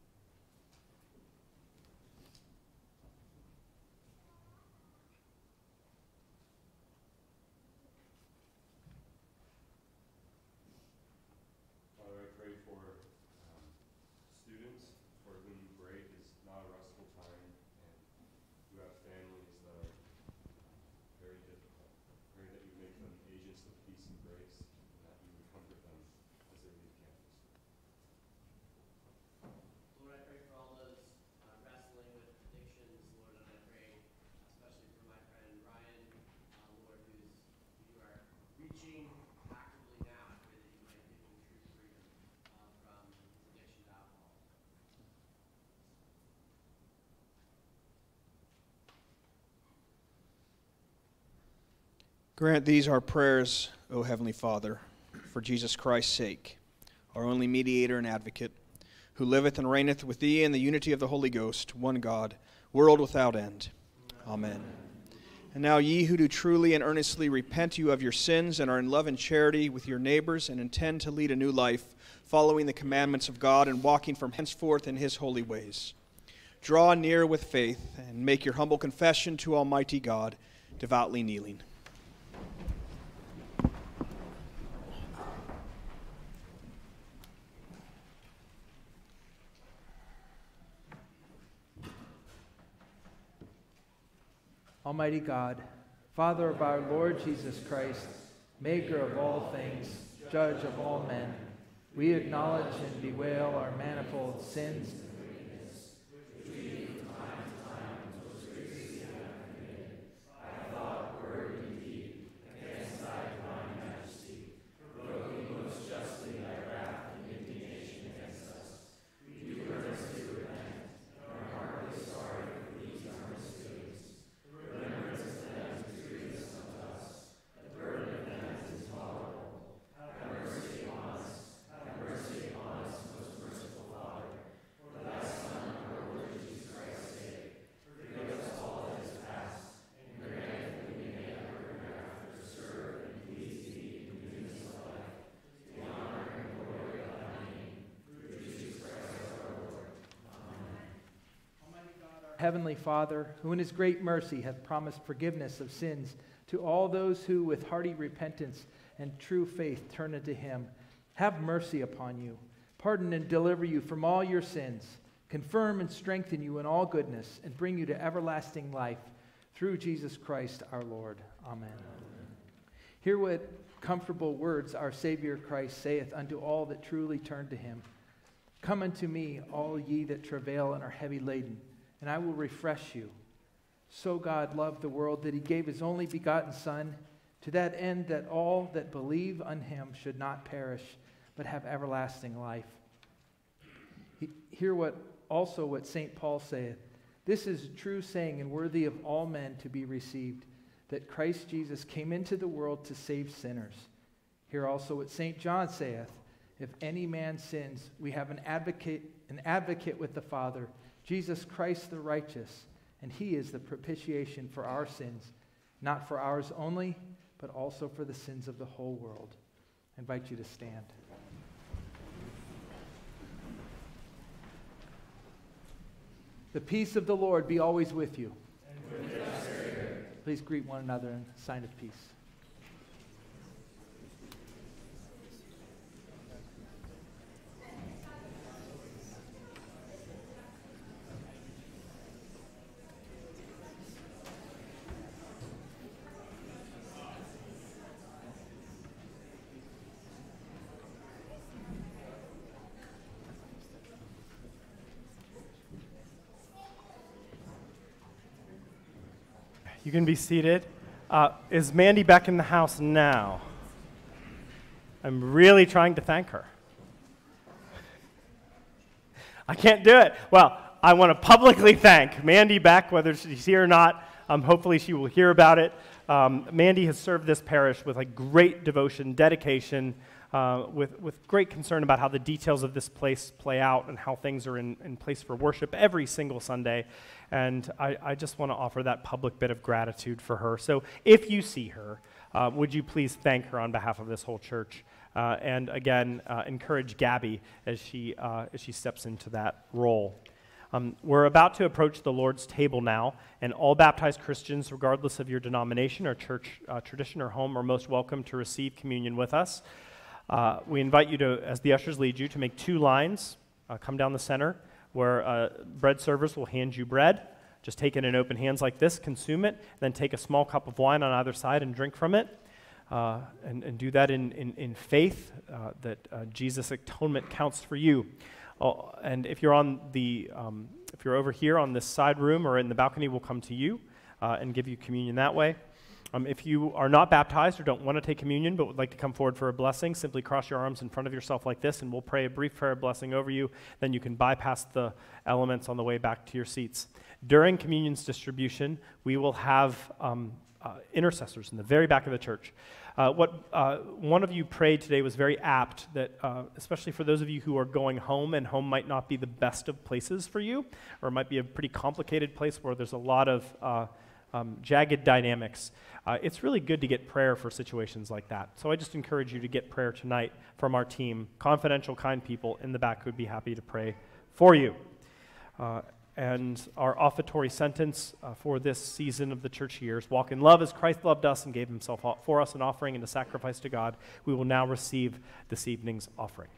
Father, I pray for um, students for whom break is not a restful time and who have families that are very difficult. Pray that you make them agents of peace and grace and that you would comfort them as they leave campus. Lord, I pray for all those uh, wrestling with addictions, Lord, and I pray especially for my friend Ryan, uh, Lord, who's you are reaching actively now. I pray that you might give him true freedom uh, from his addiction to alcohol. Grant these our prayers, O Heavenly Father, for Jesus Christ's sake, our only mediator and advocate, who liveth and reigneth with thee in the unity of the Holy Ghost, one God, world without end. Amen. And now ye who do truly and earnestly repent you of your sins and are in love and charity with your neighbors and intend to lead a new life, following the commandments of God and walking from henceforth in his holy ways, draw near with faith and make your humble confession to Almighty God, devoutly kneeling. Almighty God, Father of our Lord Jesus Christ, maker of all things, judge of all men, we acknowledge and bewail our manifold sins. Heavenly Father, who in his great mercy hath promised forgiveness of sins to all those who with hearty repentance and true faith turn unto him, have mercy upon you, pardon and deliver you from all your sins, confirm and strengthen you in all goodness, and bring you to everlasting life through Jesus Christ our Lord. Amen. Hear what comfortable words our Savior Christ saith unto all that truly turn to him. Come unto me, all ye that travail and are heavy laden, and I will refresh you. So God loved the world that he gave his only begotten Son, to that end that all that believe on him should not perish, but have everlasting life. He, hear what also what Saint Paul saith. This is a true saying and worthy of all men to be received, that Christ Jesus came into the world to save sinners. Hear also what Saint John saith. If any man sins, we have an advocate, an advocate with the Father, Jesus Christ the righteous, and he is the propitiation for our sins, not for ours only, but also for the sins of the whole world. I invite you to stand. The peace of the Lord be always with you. And with your spirit. Please greet one another in a sign of peace. You can be seated. Uh, is Mandy back in the house now? I'm really trying to thank her. I can't do it. Well, I want to publicly thank Mandy Beck, whether she's here or not. Um, hopefully she will hear about it. Um, Mandy has served this parish with like great devotion, dedication, uh, with, with great concern about how the details of this place play out and how things are in, in place for worship every single Sunday. And I, I just want to offer that public bit of gratitude for her. So if you see her, uh, would you please thank her on behalf of this whole church? Uh, and again, uh, encourage Gabby as she, uh, as she steps into that role. Um, we're about to approach the Lord's table now, and all baptized Christians, regardless of your denomination or church uh, tradition or home, are most welcome to receive communion with us. Uh, we invite you to, as the ushers lead you, to make two lines, uh, come down the center, where uh, bread servers will hand you bread. Just take it in open hands like this, consume it, then take a small cup of wine on either side and drink from it. Uh, and, and do that in, in, in faith uh, that uh, Jesus' atonement counts for you. Oh, and if you're on the, um, if you're over here on this side room or in the balcony, we'll come to you uh, and give you communion that way. Um, if you are not baptized or don't want to take communion but would like to come forward for a blessing, simply cross your arms in front of yourself like this, and we'll pray a brief prayer of blessing over you. Then you can bypass the elements on the way back to your seats. During communion's distribution, we will have um, uh, intercessors in the very back of the church. Uh, what uh, one of you prayed today was very apt, that uh, especially for those of you who are going home, and home might not be the best of places for you, or it might be a pretty complicated place where there's a lot of uh, um, jagged dynamics. Uh, it's really good to get prayer for situations like that. So I just encourage you to get prayer tonight from our team, confidential, kind people in the back who would be happy to pray for you. Uh, And our offertory sentence uh, for this season of the church years: walk in love as Christ loved us and gave himself for us, an offering and a sacrifice to God. We will now receive this evening's offering.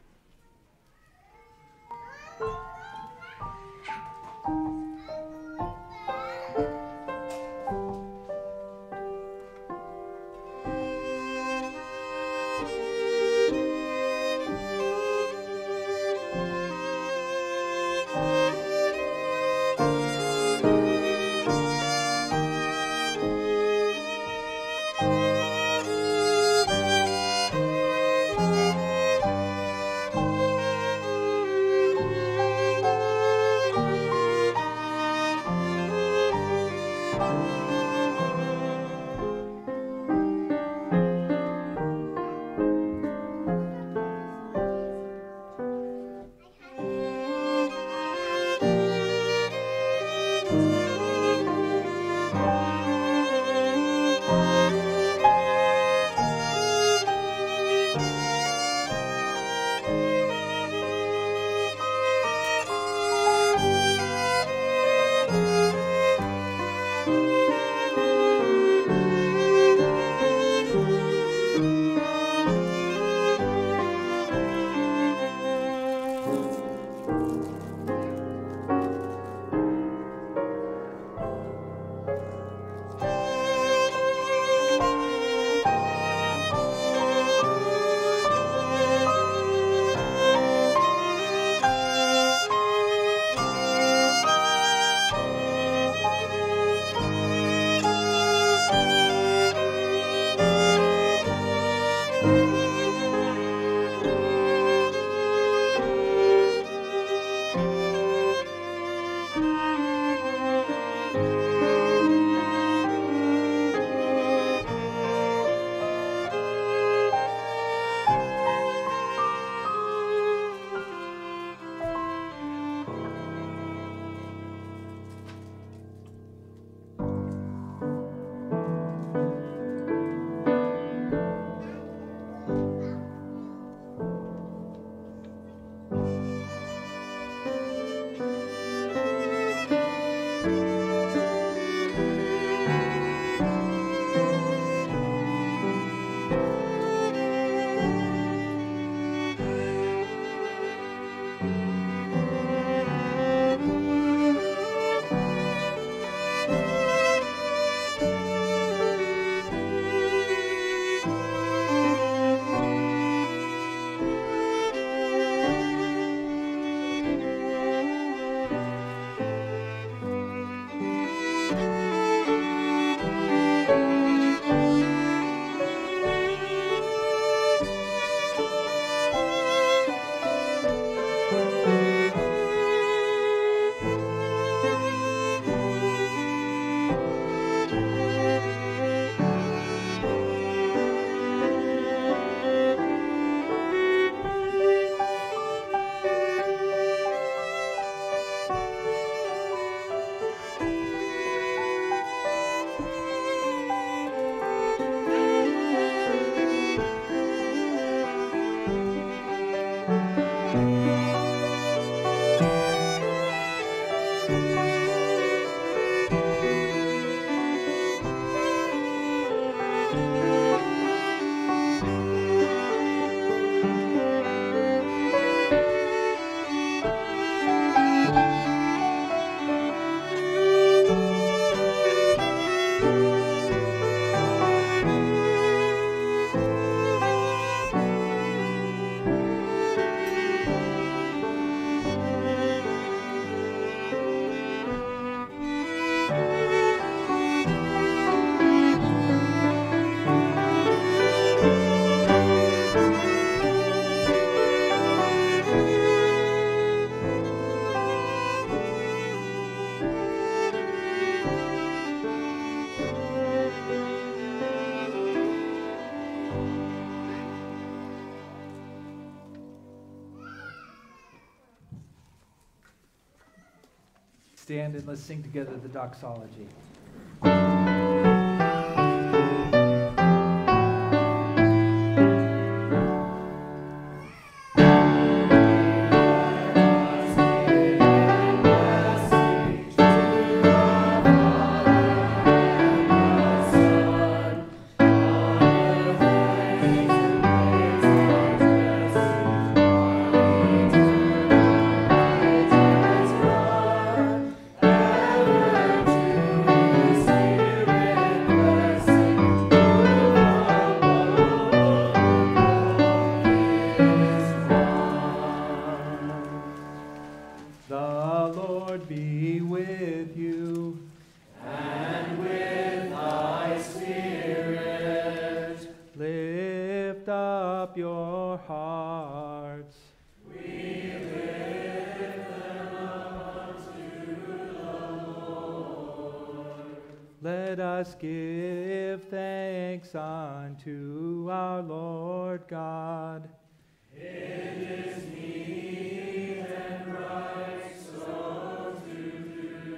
Stand and let's sing together the doxology. The Lord be with you. And with thy spirit. Lift up your hearts. We lift them up unto the Lord. Let us give thanks unto our Lord God. It is meet and right so to do.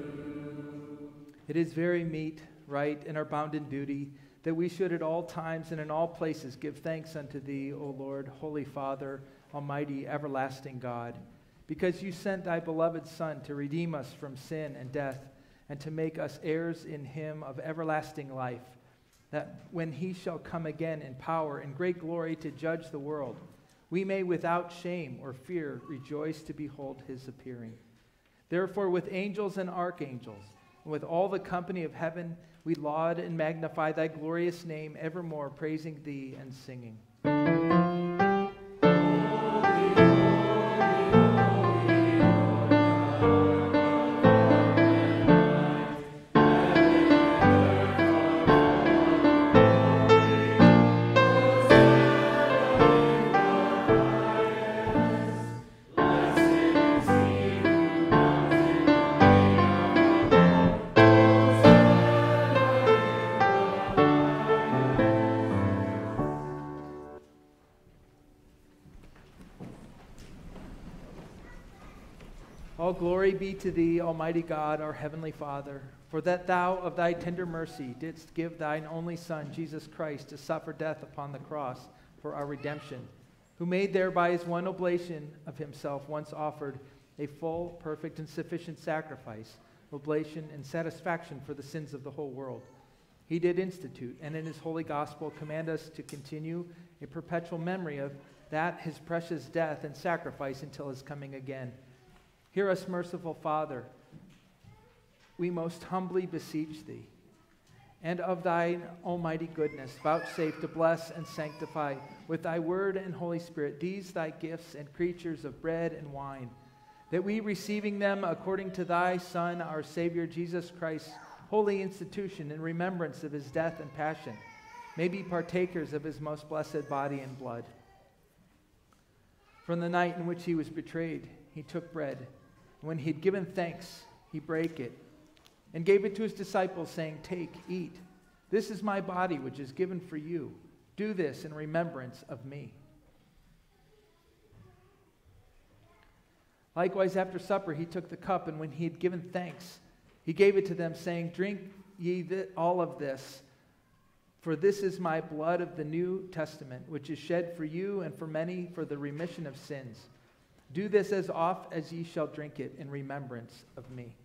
It is very meet, right, and our bounden duty that we should at all times and in all places give thanks unto thee, O Lord, Holy Father, Almighty, everlasting God, because you sent thy beloved Son to redeem us from sin and death, and to make us heirs in him of everlasting life, that when he shall come again in power and great glory to judge the world, we may without shame or fear rejoice to behold his appearing. Therefore, with angels and archangels, and with all the company of heaven, we laud and magnify thy glorious name, evermore praising thee and singing. All glory be to thee, Almighty God, our heavenly Father, for that thou of thy tender mercy didst give thine only Son, Jesus Christ, to suffer death upon the cross for our redemption, who made thereby his one oblation of himself once offered a full, perfect, and sufficient sacrifice, oblation, and satisfaction for the sins of the whole world. He did institute, and in his holy gospel command us to continue a perpetual memory of that his precious death and sacrifice until his coming again. Hear us, merciful Father, we most humbly beseech thee, and of thine almighty goodness vouchsafe to bless and sanctify with thy word and Holy Spirit these thy gifts and creatures of bread and wine, that we, receiving them according to thy Son, our Savior Jesus Christ, holy institution in remembrance of his death and passion, may be partakers of his most blessed body and blood. From the night in which he was betrayed, he took bread. When he had given thanks, he brake it and gave it to his disciples, saying, "Take, eat. This is my body, which is given for you. Do this in remembrance of me." Likewise, after supper, he took the cup, and when he had given thanks, he gave it to them, saying, "Drink ye th- all of this, for this is my blood of the New Testament, which is shed for you and for many for the remission of sins. Do this as oft as ye shall drink it in remembrance of me."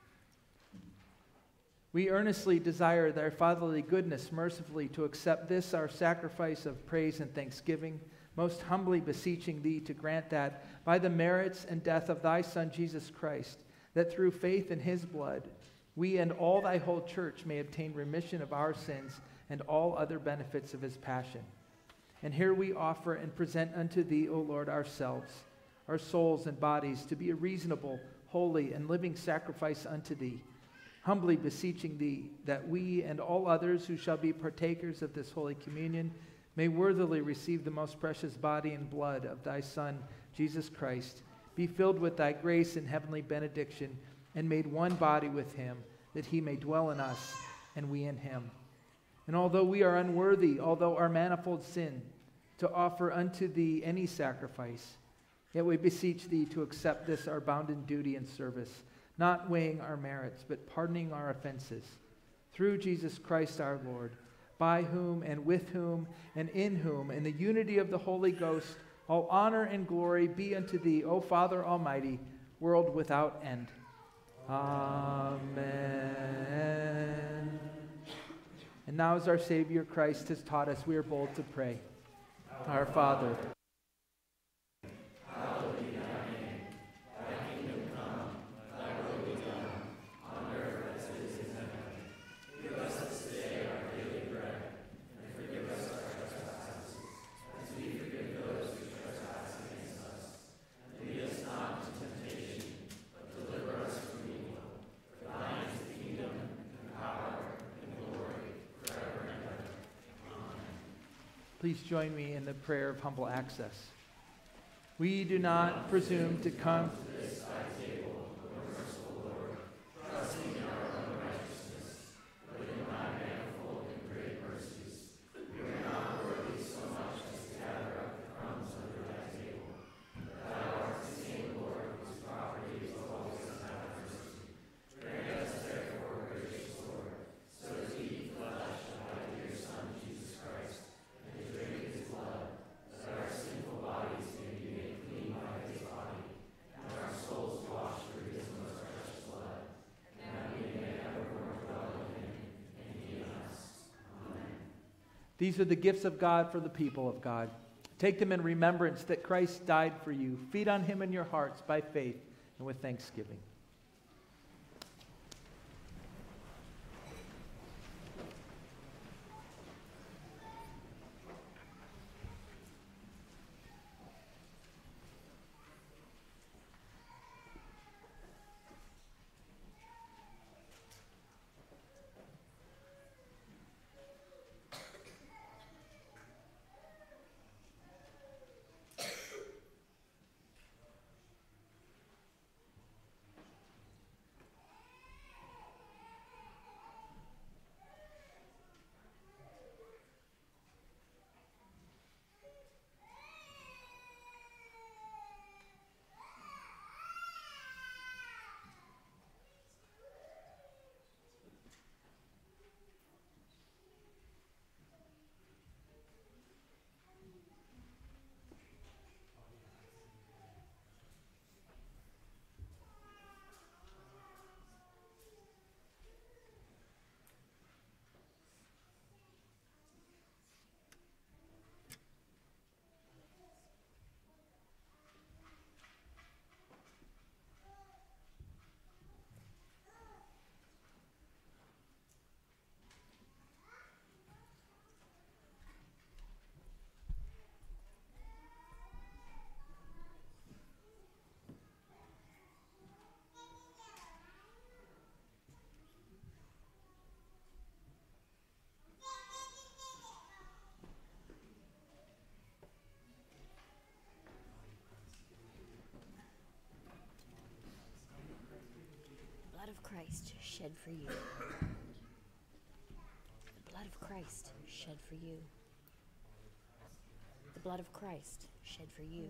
We earnestly desire thy fatherly goodness mercifully to accept this our sacrifice of praise and thanksgiving, most humbly beseeching thee to grant that by the merits and death of thy Son Jesus Christ, that through faith in his blood, we and all thy whole church may obtain remission of our sins and all other benefits of his passion. And here we offer and present unto thee, O Lord, ourselves, our souls and bodies, to be a reasonable, holy, and living sacrifice unto thee, humbly beseeching thee that we and all others who shall be partakers of this holy communion may worthily receive the most precious body and blood of thy Son, Jesus Christ, be filled with thy grace and heavenly benediction, and made one body with him, that he may dwell in us and we in him. And although we are unworthy, although our manifold sin, to offer unto thee any sacrifice, yet we beseech thee to accept this our bounden duty and service, not weighing our merits, but pardoning our offenses. Through Jesus Christ our Lord, by whom and with whom and in whom, in the unity of the Holy Ghost, all honor and glory be unto thee, O Father Almighty, world without end. Amen. And now as our Savior Christ has taught us, we are bold to pray. Our Father, please join me in the prayer of humble access. We do not presume to come to this thy table, O merciful Lord, trusting in our own righteousness, but in thy manifold and great mercies. We are not worthy so much as to gather up the crumbs under thy table. But thou art the same Lord, whose property is always to have mercy. Grant us therefore, gracious Lord, so to eat the flesh of thy dear Son, Jesus Christ, and to drink his blood, that our sinful bodies may be made clean by his body, and our souls washed through his most precious blood, and that we may evermore dwell in him and he in us. Amen. These are the gifts of God for the people of God. Take them in remembrance that Christ died for you. Feed on him in your hearts by faith and with thanksgiving. Blood of Christ shed for you. The blood of Christ shed for you. The blood of Christ shed for you.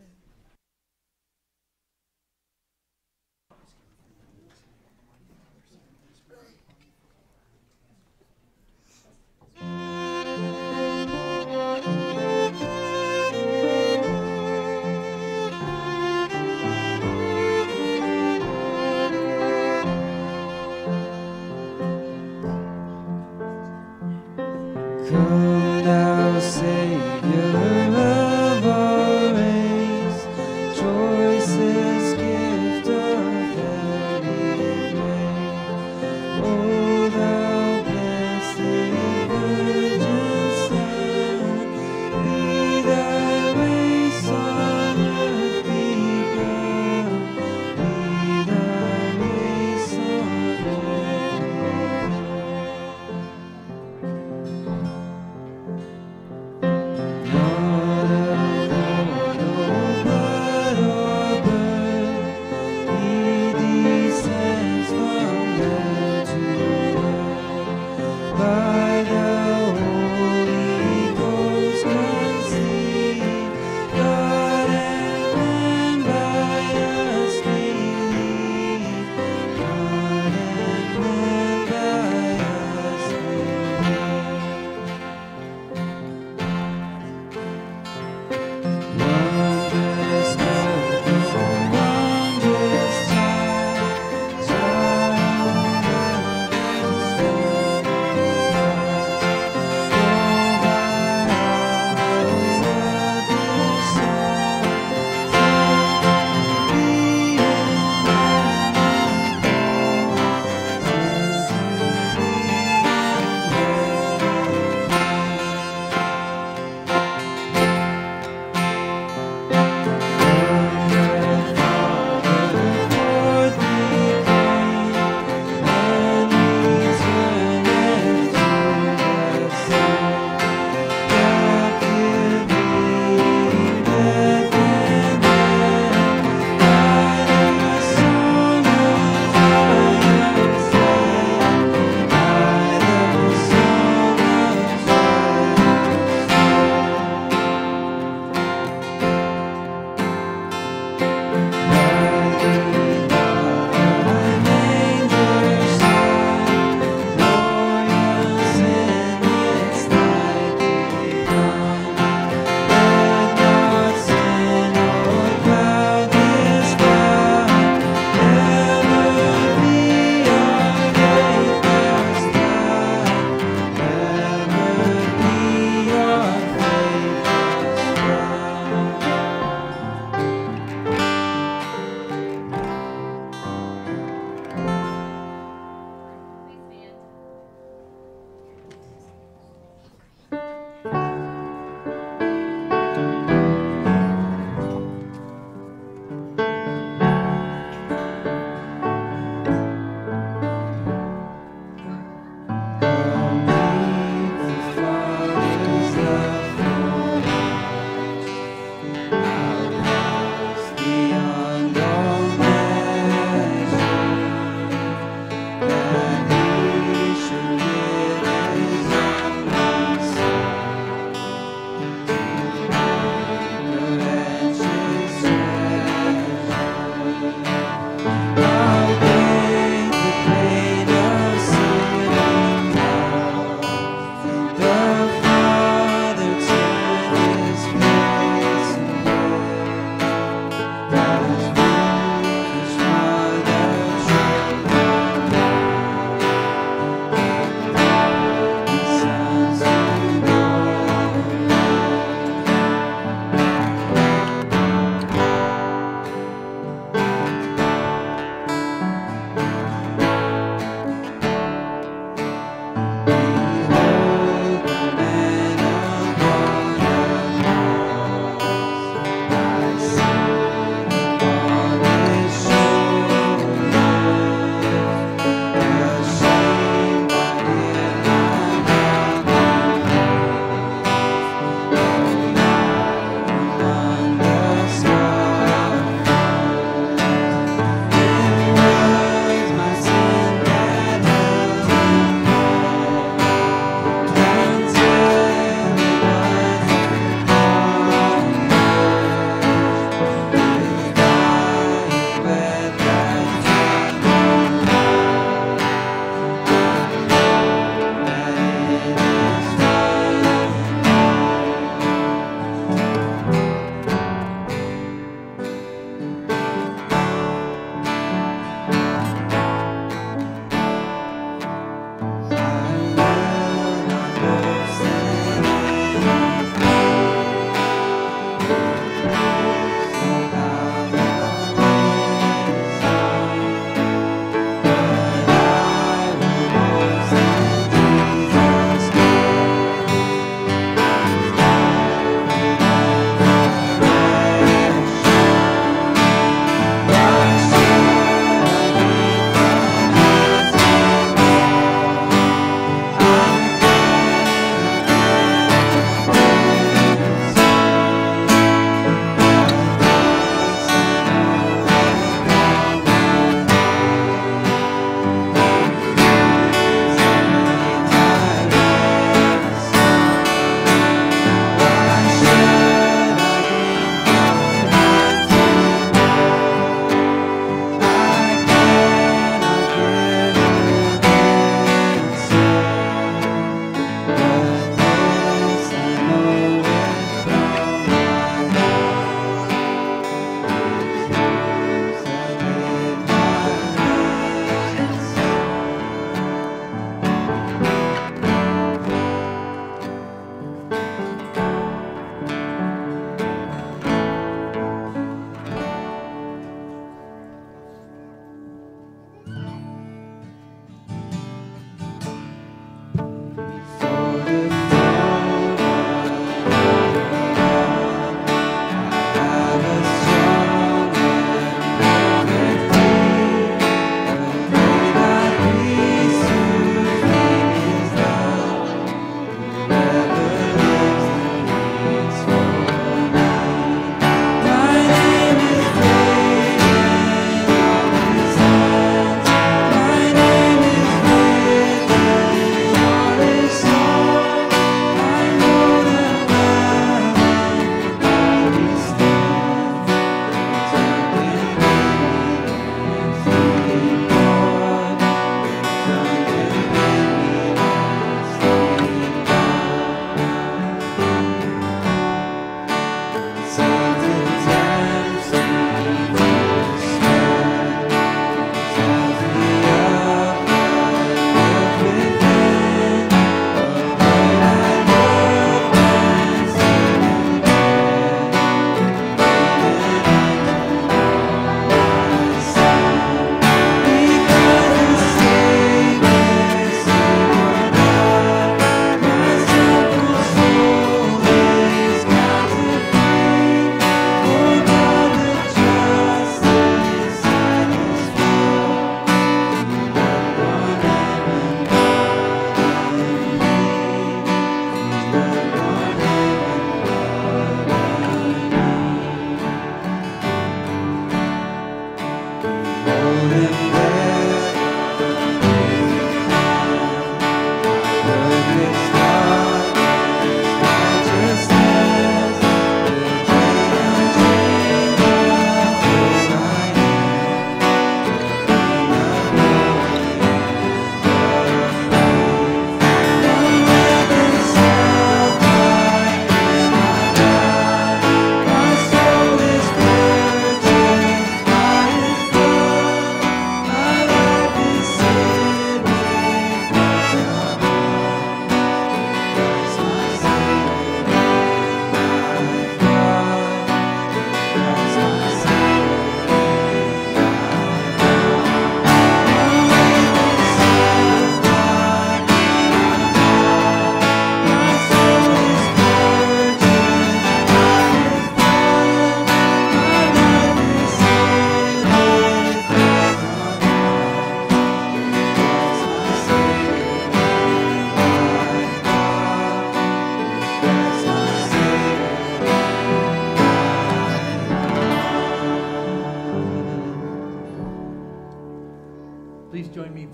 Come thou Savior of our race, choicest gift of heavenly grace. O thou blessed Virgin Son, be thy race on earth begun, be thy race on earth begun.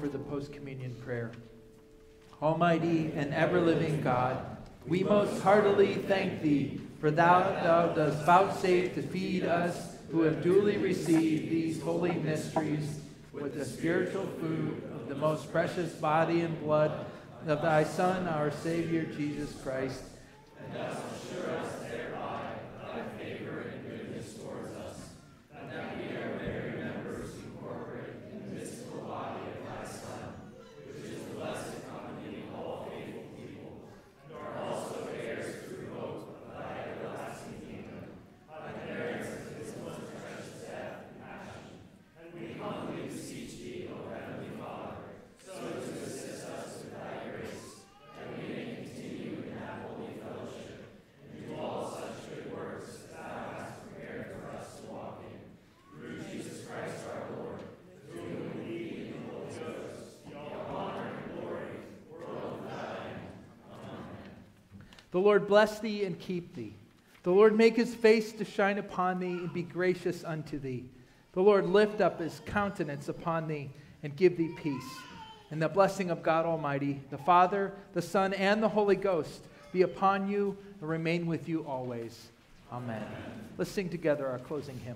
the post-communion prayer. Almighty and ever-living God, we most heartily thank thee, for thou, thou dost vouchsafe to feed us who have duly received these holy mysteries with the spiritual food of the most precious body and blood of thy Son, our Savior, Jesus Christ. And dost assure us thereby thy favor and goodness towards us, and that we are very members who incorporate in the mystical body of thy Son, which is the blessed company of all faithful people, and are also heirs through hope of thy everlasting kingdom, by the merits of his most precious death and passion. And we humbly beseech thee, O heavenly Father, so to assist us with thy grace, that we may continue in that holy fellowship, and do all such good works as thou hast prepared for us to walk in. Through Jesus Christ our Lord, to whom we and the Holy Ghost be all honor and glory, world without end. Amen. The Lord bless thee and keep thee. The Lord make his face to shine upon thee and be gracious unto thee. The Lord lift up his countenance upon thee and give thee peace. And the blessing of God Almighty, the Father, the Son, and the Holy Ghost be upon you and remain with you always. Amen. Let's sing together our closing hymn.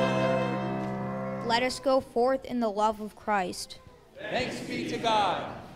Let us go forth in the love of Christ. Thanks be to God.